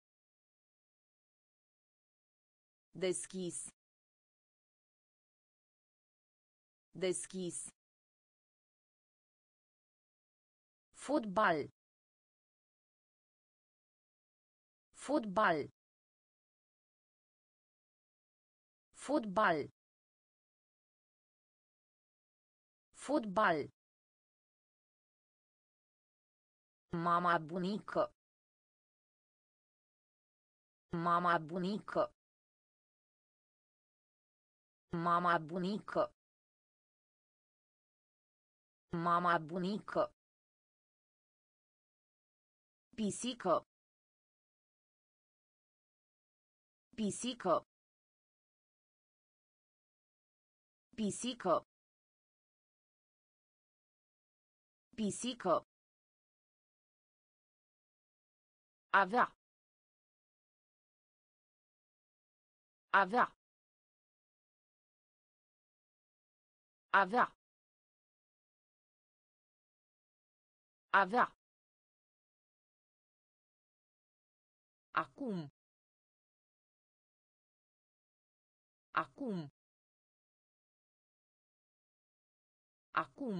Deschis. Deschis. Fotbal. Fotbal. Fotbal. Fotbal. Mama bunică. Mama bunică. Mama bunică. Mama bunică. Pisică. Pisică. Pisică. Pisică. Avea. Avea. Avea. Avea. Acum. Acum. Acum.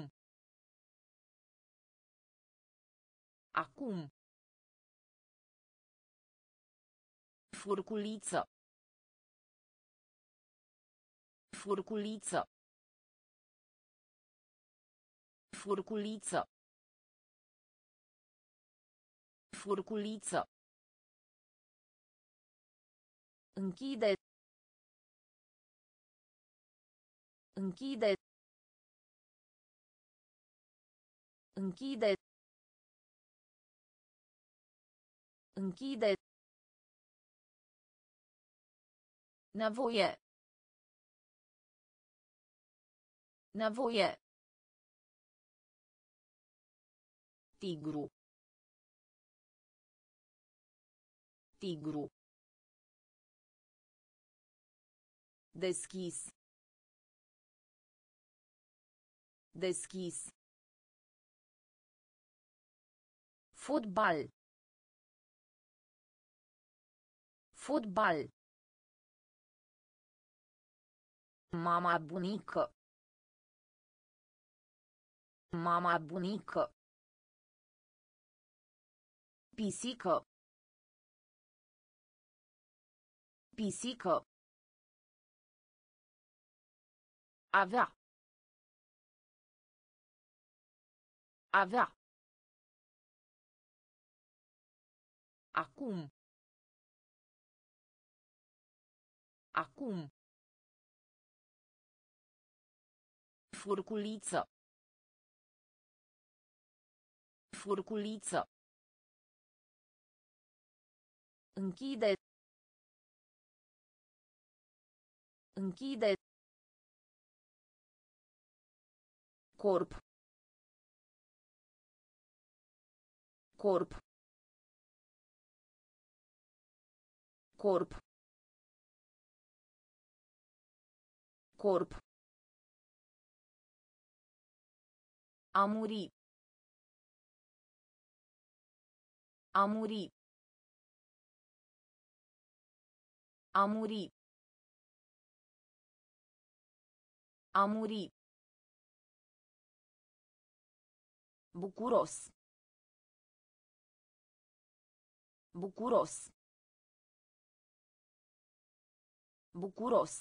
Acum. Furculiță. Furculiță. Furculiță. Furculiță. Închide. Închide. Închide. Închide. Nevoie. Nevoie. Tigru. Tigru. Deschis. Deschis. Fotbal. Fotbal. Mama bunică. Mama bunică. Pisică. Pisică. Avea. Avea. Acum. Acum. Furculiță. Furculiță. Închide. Închide. Corp. Corp. Corp. Corp. A muri. A muri. A muri. A muri. Bucuros. Bucuros. Bucuros.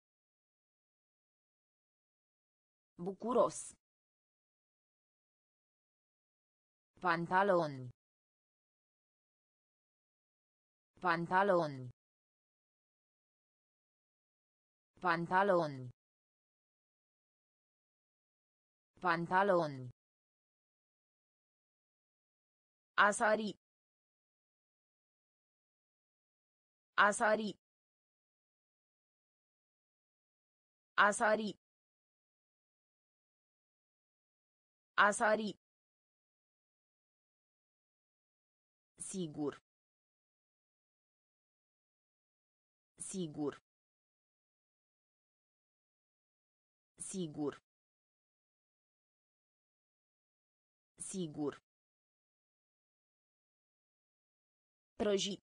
Bucuros. Pantaloni. Pantaloni. Pantaloni. Pantaloni. A sari. A sari. A sari. A sari. Sigur. Sigur. Sigur. Sigur. Prăji.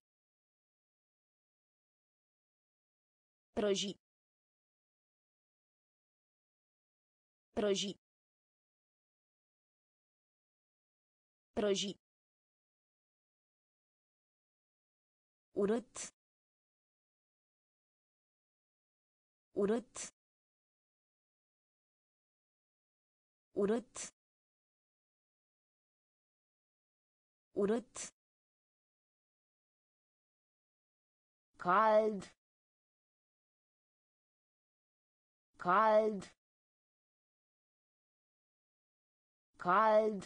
Prăji. Prăji. Prăji. Urât. Urât. urât, urât, cald, cald, cald,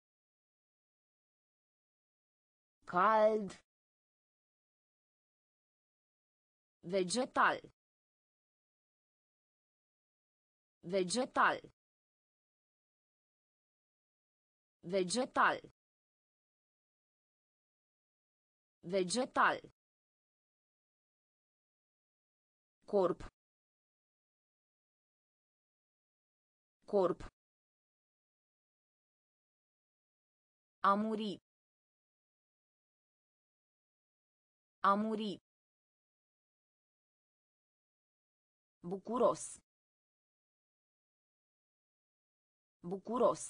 cald, vegetal, vegetal, vegetal, vegetal, corp, corp, a muri, a muri, bucuros, bucuros,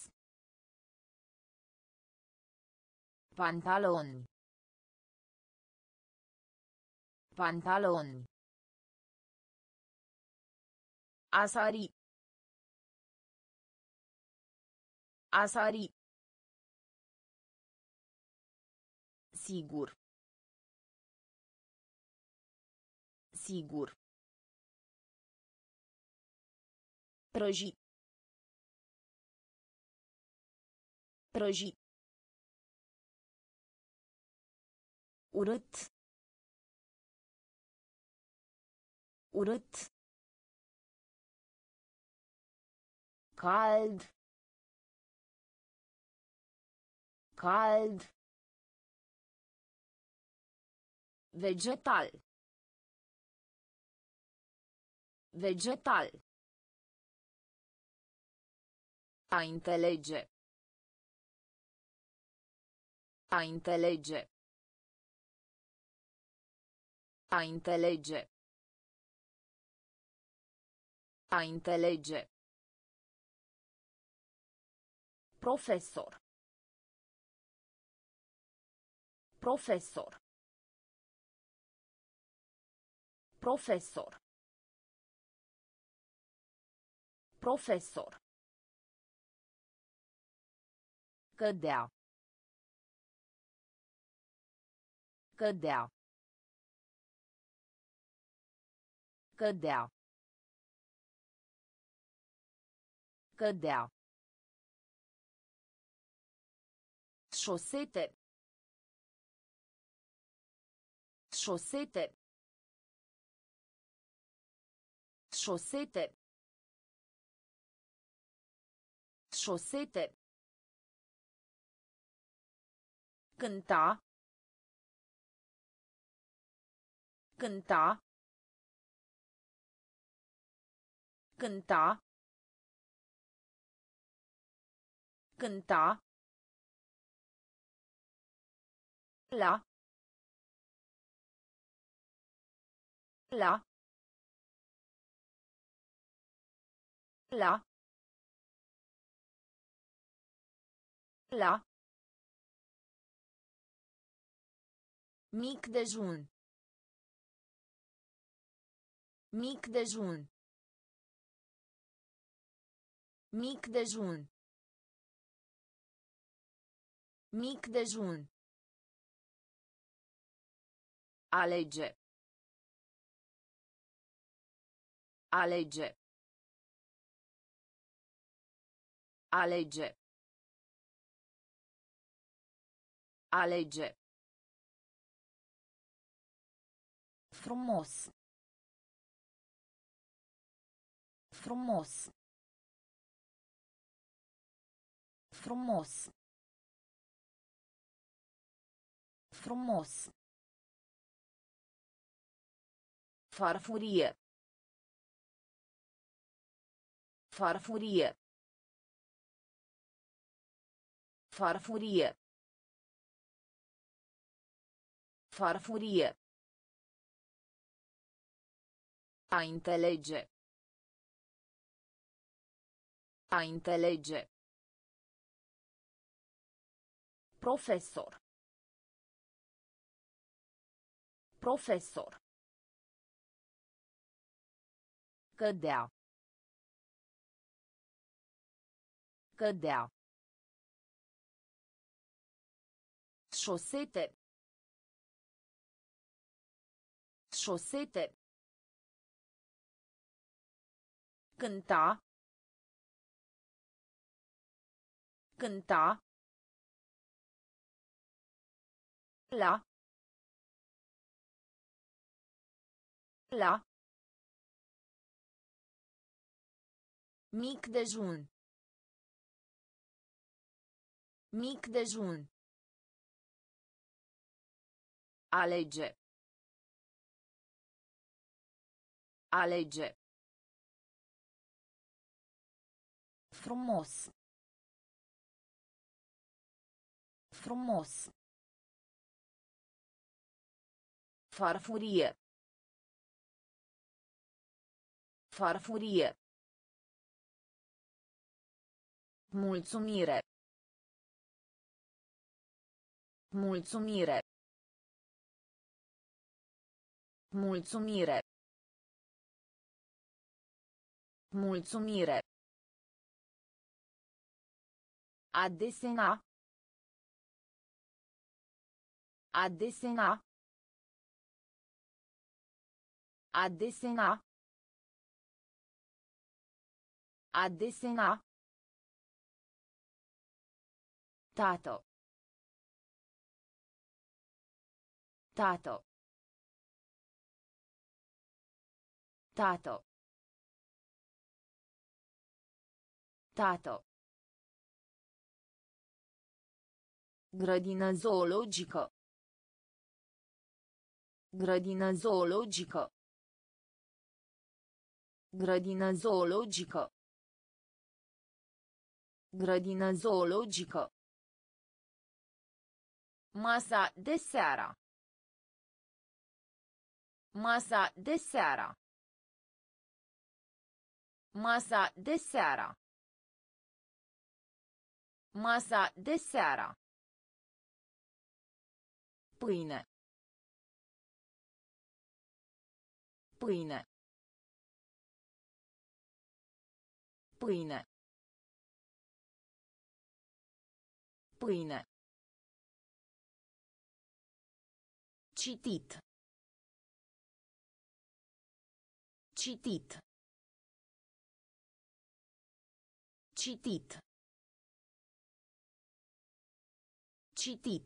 pantaloni, pantaloni, a sari, a sari, sigur, sigur, prăji, prăji, urât, urât, cald, cald, vegetal, vegetal, a înțelege, a înțelege, a înțelege, a înțelege, profesor, profesor, profesor, profesor, cădea, cădea, cădea, cădea, șosete, șosete, șosete, șosete, cânta, cânta, cânta, cânta, la, la, la, la, mic dejun, mic dejun, mic dejun, mic dejun, alege, alege, alege, alege, frumos, frumos, frumos, frumos, farfurie, farfurie, farfurie, farfurie, a înțelege, a înțelege, profesor, profesor, cădea, Cădea. Șosete. Șosete. Cânta. Cânta. La. La. Mic dejun. Mic dejun. Alege. Alege. Frumos. Frumos. Farfurie. Farfurie. Mulțumire. Mulțumire. Mulțumire. Mulțumire. A desena. A desena. A desena. A desena. Tato. Tato. Tato. Tato. Grădină zoologică. Grădină zoologică. Grădină zoologică. Grădină zoologică. Masa de seara. Masa de seara. Masa de seara. Masa de seara. Pâine. Pâine. Pâine. Pâine. Citit. Citit. Citit. Citit.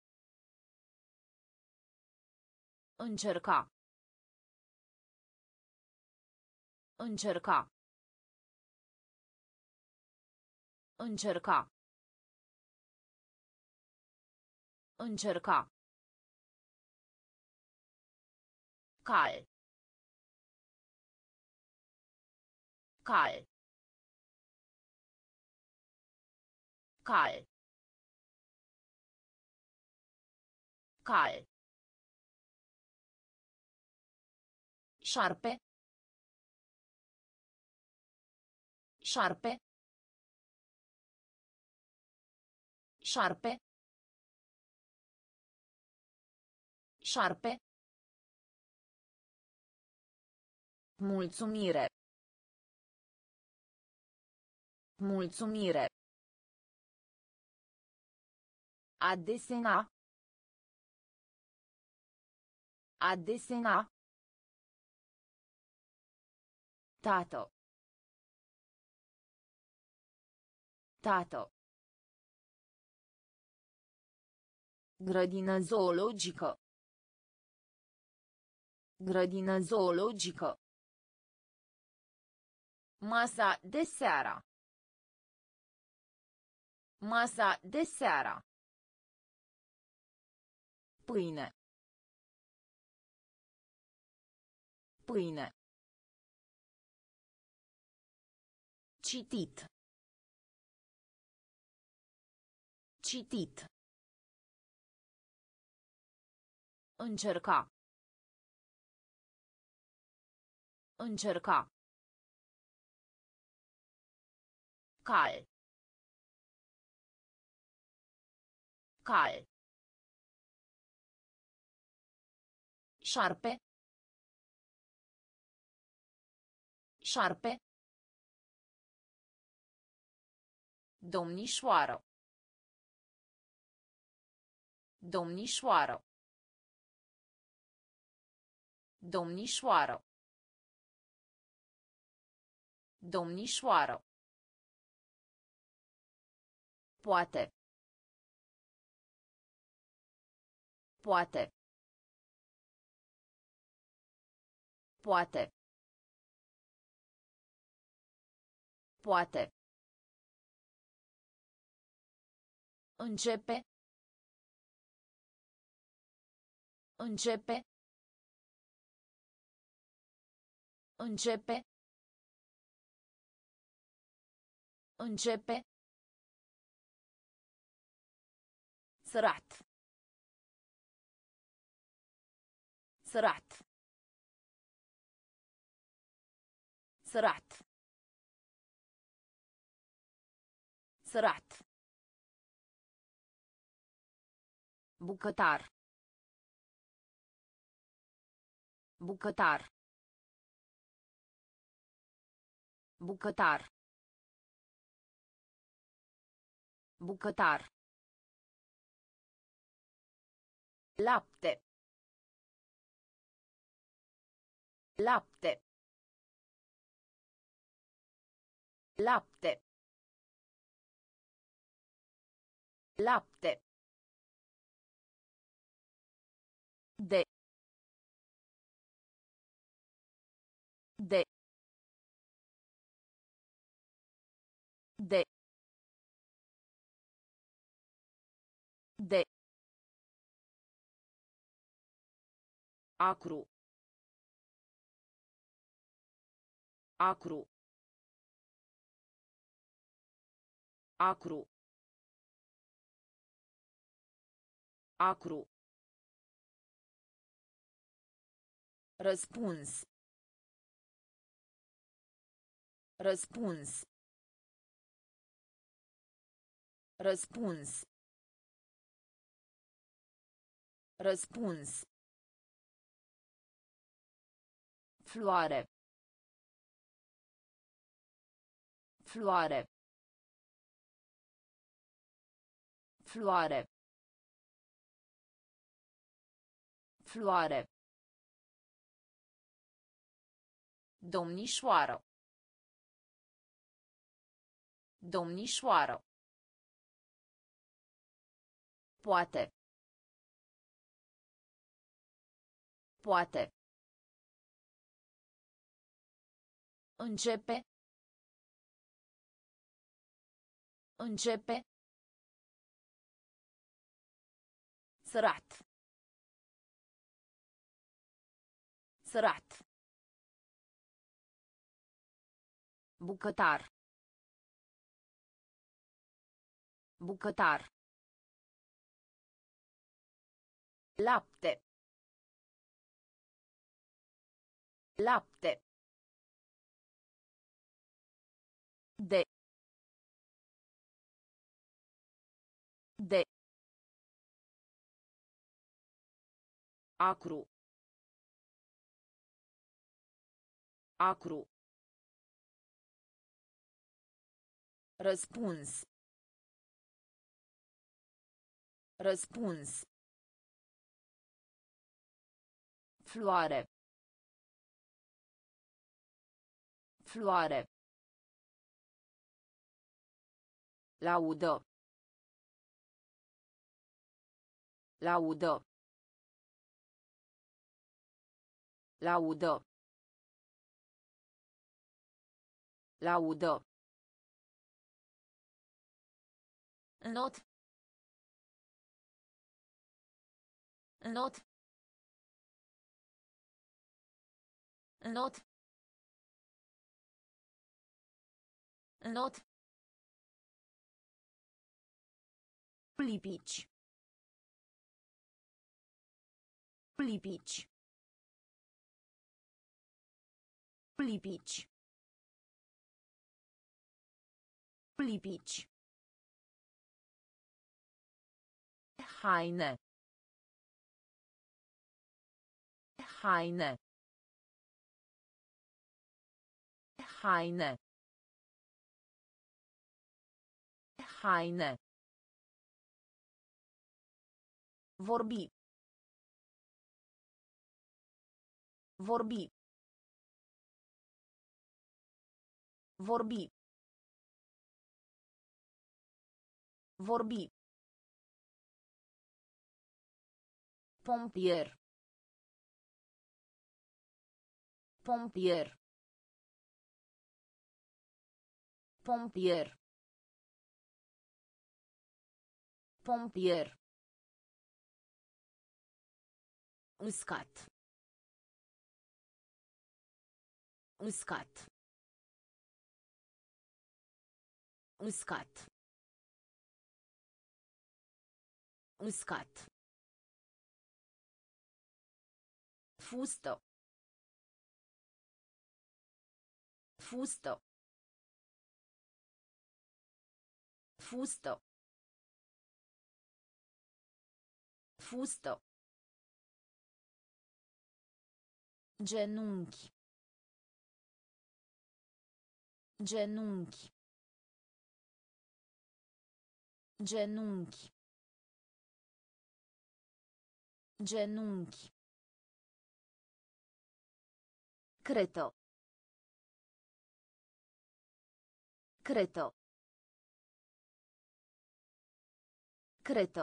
Încerca. Încerca. Încerca. Încerca. Cal. Cal. Cal. Cal. Șarpe. Șarpe. Șarpe. Șarpe. Mulțumire. Mulțumire. A desena. A desena. Tato. Tato. Grădină zoologică. Grădină zoologică. Masa de seara. Masa de seara. Pâine. Pâine. Citit. Citit. Încerca. Încerca. Cal. Cal. Șarpe. Șarpe. Domnișoară. Domnișoară. Domnișoară. Domnișoară. Poate. Poate. Poate. Poate. Începe. Începe. Începe. Începe. Sărat. Sărat. Sărat. Sărat. Bucătar. Bucătar. Bucătar. Bucătar. Lapte. Lapte. Lapte. Lapte. De. De. De. De. Acru. Acru. Acru. Acru. Răspuns. Răspuns. Răspuns. Răspuns. Floare. Floare. Floare. Floare. Domnișoară. Domnișoară. Poate. Poate. Începe. Începe. Sărat. Sărat. Bucătar. Bucătar. Lapte. Lapte. De. De. Acru. Acru. Răspuns. Răspuns. Floare. Floare. Laudă. Laudă. Laudă. Laudă. Not. Not. Not. Not. Lipici. Lipici. Lipici. Lipici. Haine. Haine. Haine. Haine. Vorbi. Vorbi. Vorbi. Vorbi. Pompier. Pompier. Pompier. Pompier. Uscat. Uscat. Uscat. Uscat. Fustă. Fustă. Fustă. Fustă. Genunchi. Genunchi. Genunchi. Genunchi. Creto. Creto. Creto.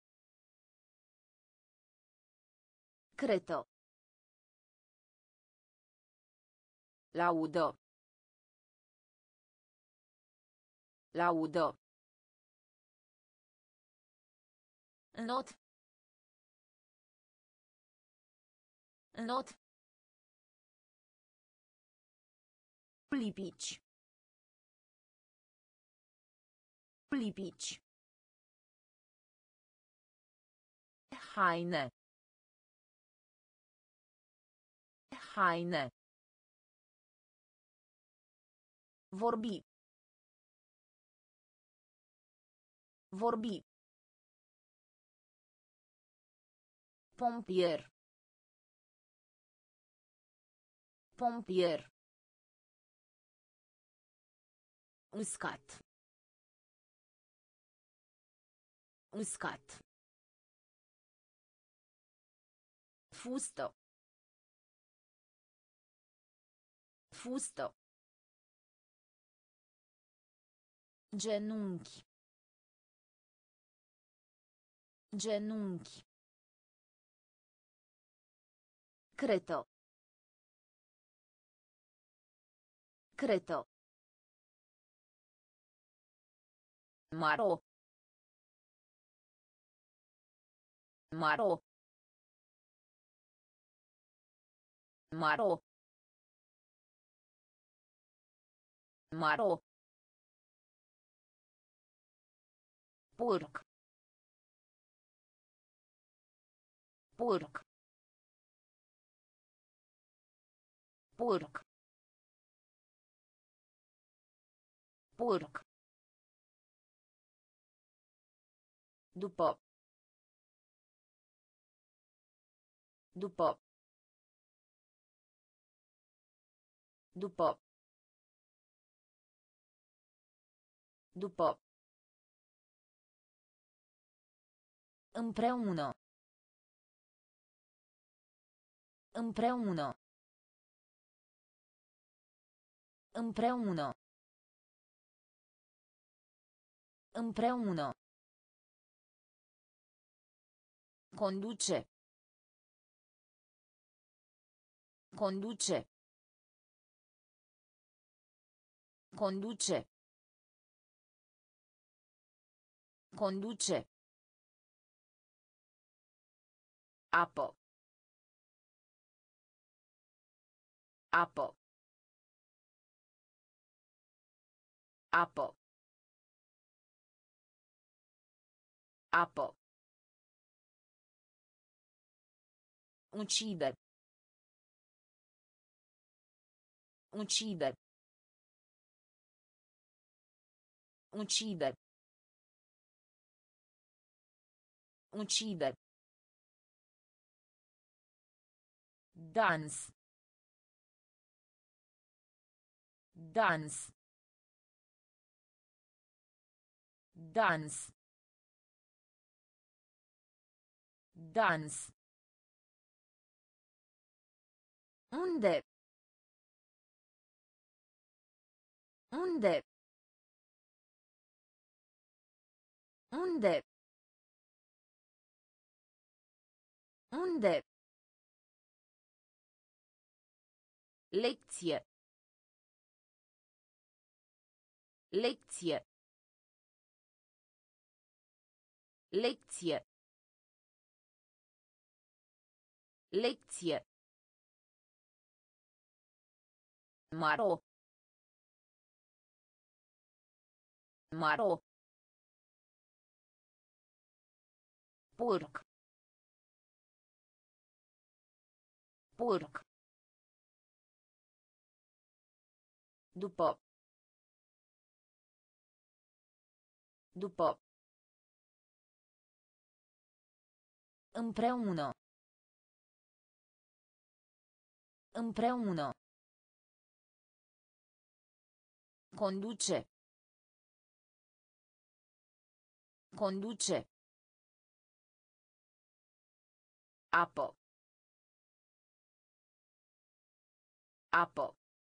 Creto. Laudă. Laudă. Not. Not. Lipici. Lipici. Haine. Haine. Vorbi. Vorbi. Pompier. Pompier. Uscat. Uscat. Fustă. Fustă. Genunchi. Genunchi. Creto. Creto. Maro. Maro. Maro. Maro. Porc. Porc. Porc. Porc. După. După. După. După. Împreună. Împreună. Împreună. Împreună. Conduce. Conduce. Conduce. Conduce. Apă. Apă. Apă. Apă. Uccide. Uccide. Uccide. Uccide. Dans. Dans. Dans. Dans. Unde? Unde? Unde? Unde? Lecție. Lecție. Lecție. Lecție. Maro. Maro. Porc. Porc. După. După. Împreună. Împreună. Conduce. Conduce. Apă. Apă.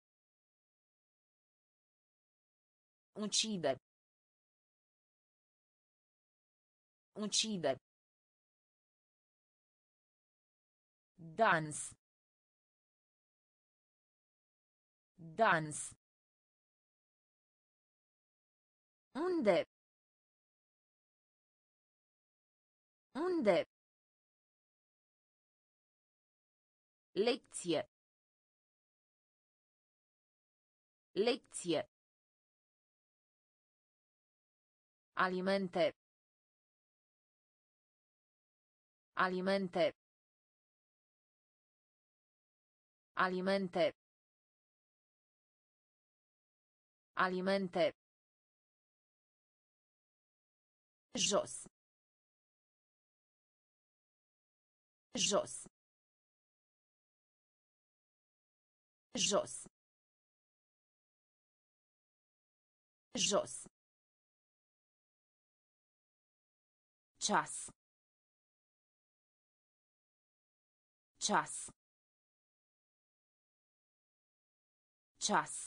Uccide. Uccide. Dans. Dans. Unde? Unde? Lecție. Lecție. Alimente. Alimente. Alimente. Alimente. Jos. Jos. Jos. Jos. Ceas. Ceas. Ceas.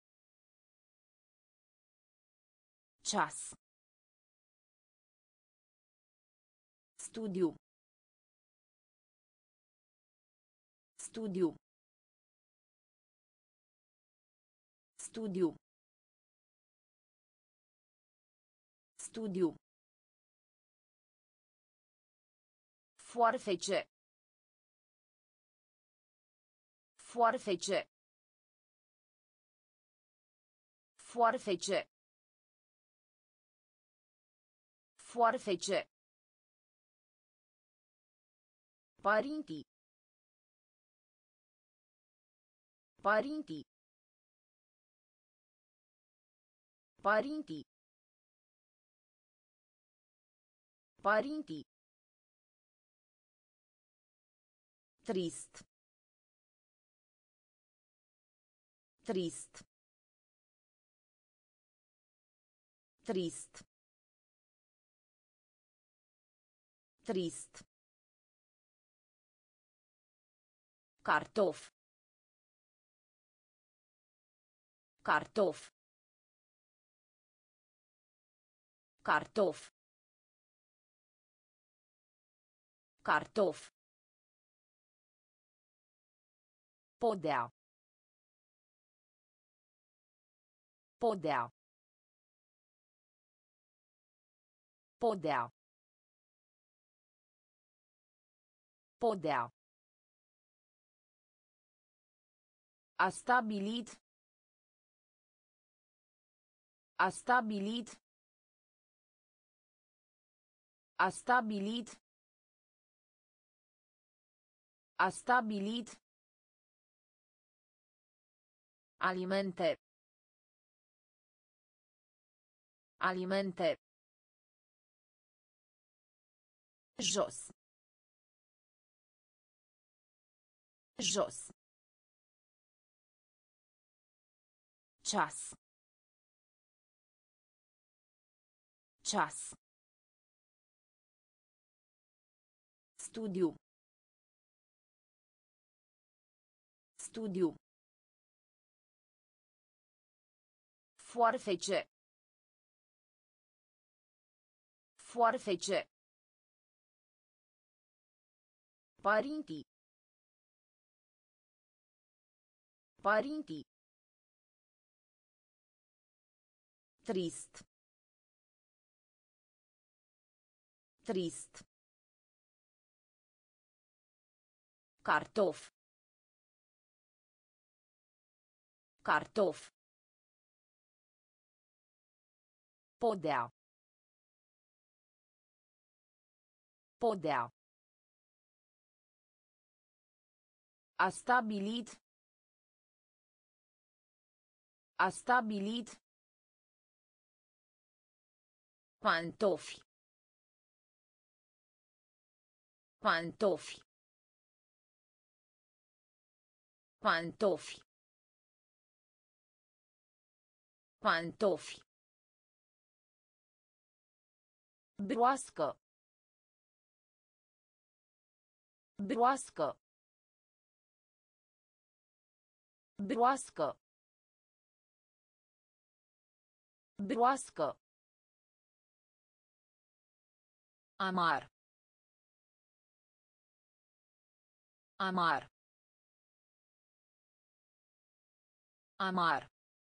Ceas. Studiu. Studiu. Studiu. Studiu. Foarfece. Foarfece. Foarfece. Foarfece. Părinții. Părinții. Părinții. Părinții. Trist. Trist. Trist. Trist. Cartof. Cartof. Cartof. Cartof. Podea. Podea. Podea. Podea. A stabilit. A stabilit. A stabilit. A stabilit. Alimente. Alimente. Jos. Jos. Ceas. Ceas. Studiu. Studiu. Foarfece. Foarfece. Părinții. Părinții. Trist. Trist. Cartof. Cartof. Podea. Podea. A stabilit. A stabilit. Pantofi. Pantofi. Pantofi. Pantofi. Broască. Broască. Broască. Broască. Amar. Amar. Amar.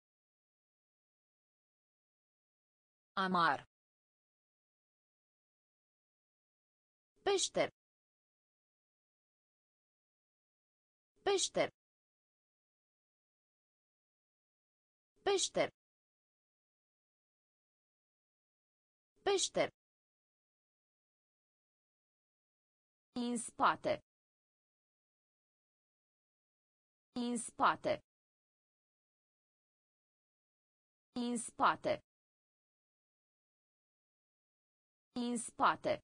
Amar. Peșter. Peșter. Peșter. Peșter. În spate. În spate. În spate. În spate.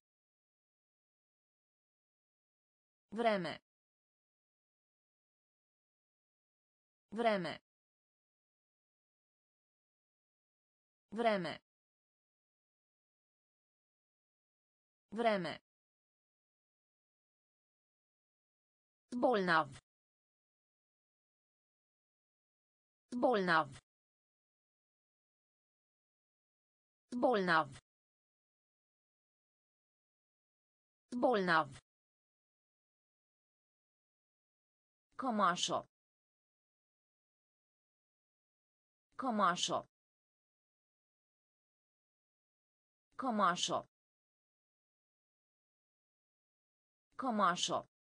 Vreme. Vreme. Vreme. Vreme. Bolnav. Bolnav. Bolnav. Bolnav. Cămașă. Cămașă. Cămașă. Cămașă.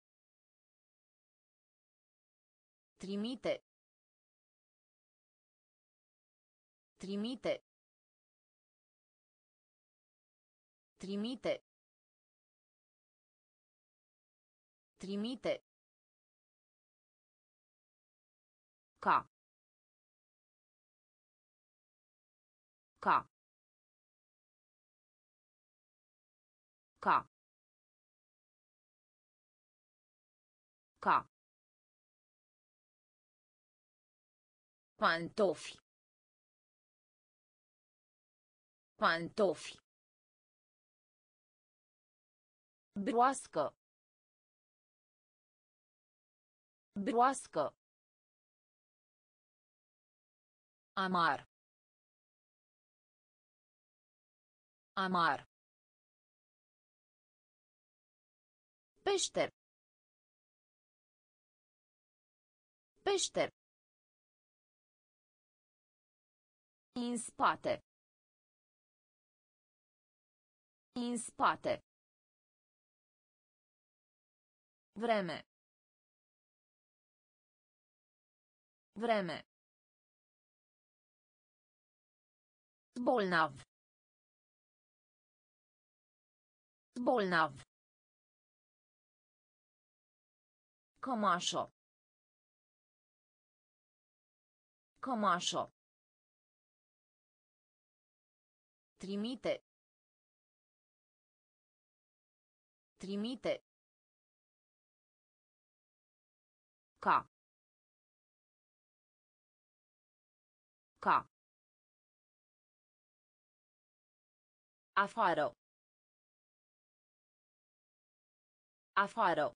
Trimite. Trimite. Trimite. Trimite. Ca. Ca. Ca. Ca. Pantofi. Pantofi. Broască. Broască. Amar. Amar. Peșter. Peșter. În spate. În spate. Vreme. Vreme. Bolnav. Bolnav. Cămașă. Cămașă. Trimite. Trimite. Ca. Ca. Afară. Afară.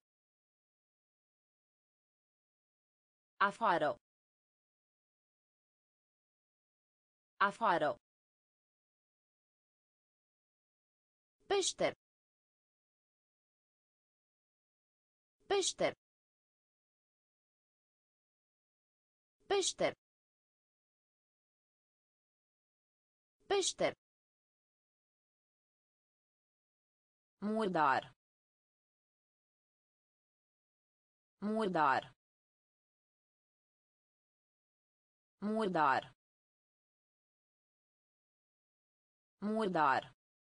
Afară. Afară. Peșter. Peșter. Peșter. Peșter. Murdar. Murdar. Murdar. Murdar.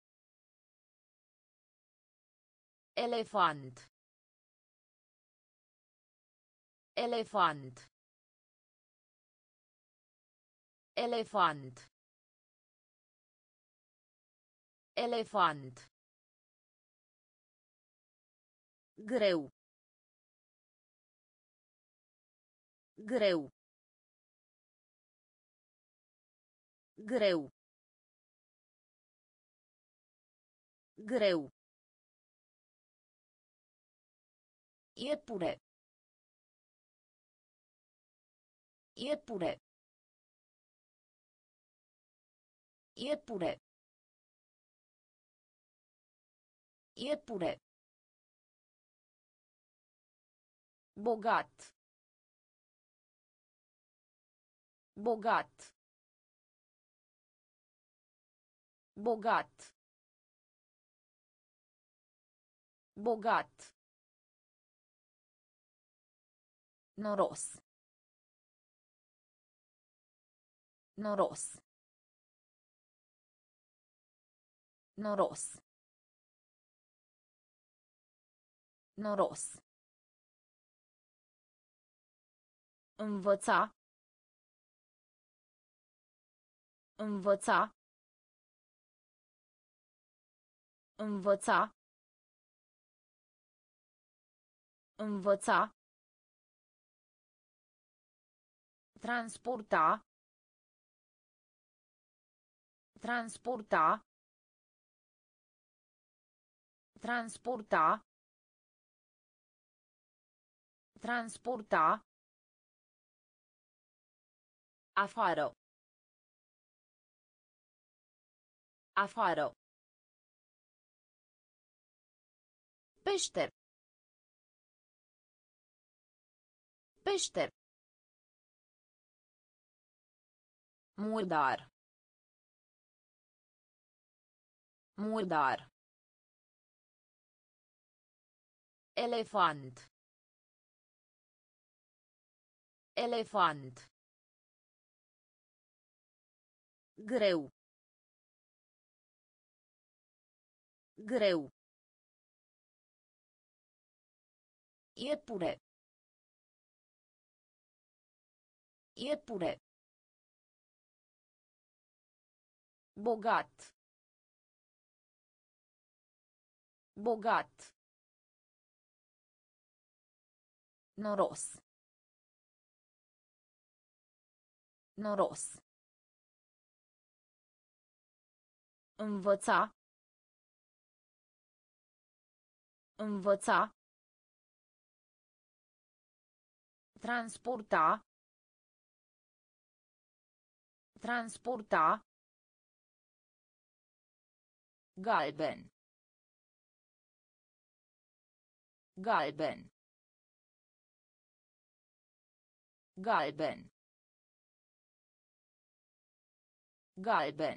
Elefant. Elefant. Elefant. Elefant. Greu. Greu. Greu. Greu. Iepure. Iepure. Iepure. Iepure. Bogat. Bogat. Bogat. Bogat. Noros. Noros. Noros. Noros. Învăța. Învăța. Învăța. Învăța. Transporta. Transporta. Transporta. Transporta. Afară. Afară. Peșter. Peșter. Murdar. Murdar. Elefant. Elefant. Greu. Greu. Iepure. Iepure. Bogat. Bogat. Noros. Noros. Învăța. Învăța. Transporta. Transporta. Galben. Galben. Galben. Galben.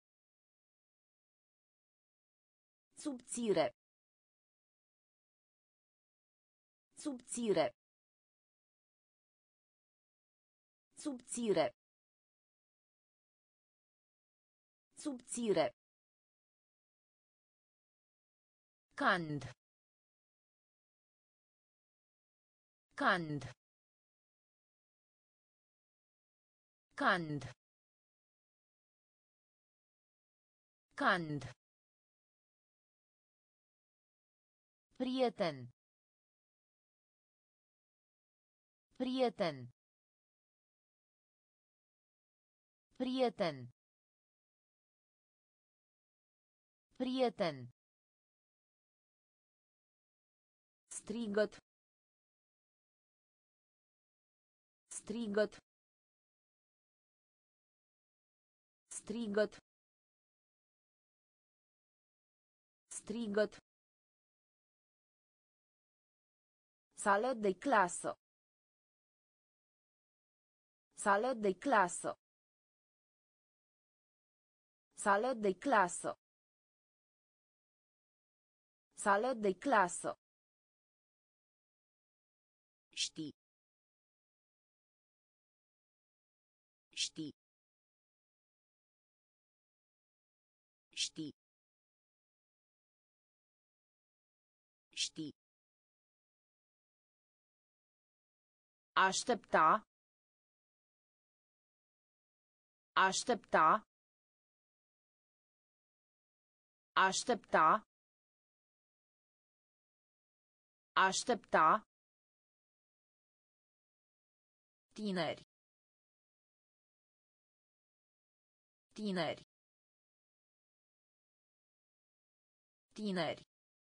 Subțire. Subțire. Subțire. Subțire. Cand. Cand. Cand. Cand. Prieten. Prieten. Prieten. Prieten. Strigăt. Strigăt. Strigăt. Strigăt. Sală de clasă. Sală de clasă. Sală de clasă. Sală de clasă. Știi. Știi. Știi. Știi. Aștepta. Aștepta. Aștepta. Aștepta. Tineri. Tineri. Tineri.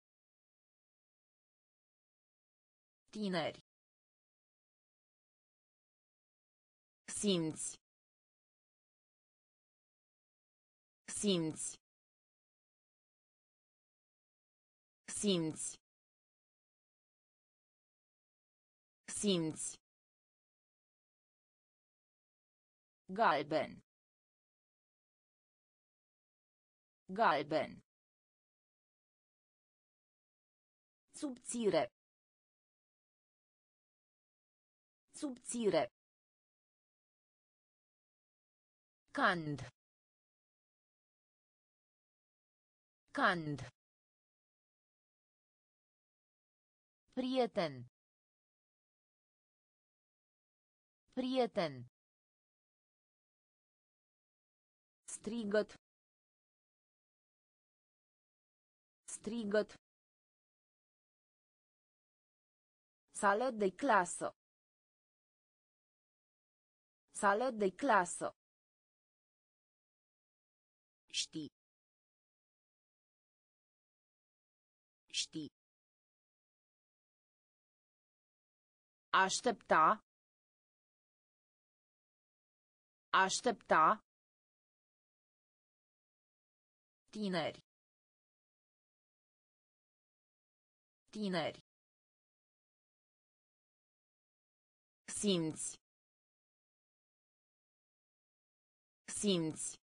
Tineri. Simți. Simți. Simți. Simți. Galben. Galben. Subțire. Subțire. Cand. Cand. Prieten. Prieten. Strigăt. Strigăt. Sală de clasă. Sală de clasă. Știi. Știi. Aștepta. Aștepta. Tineri. Tineri. Simți. Simți.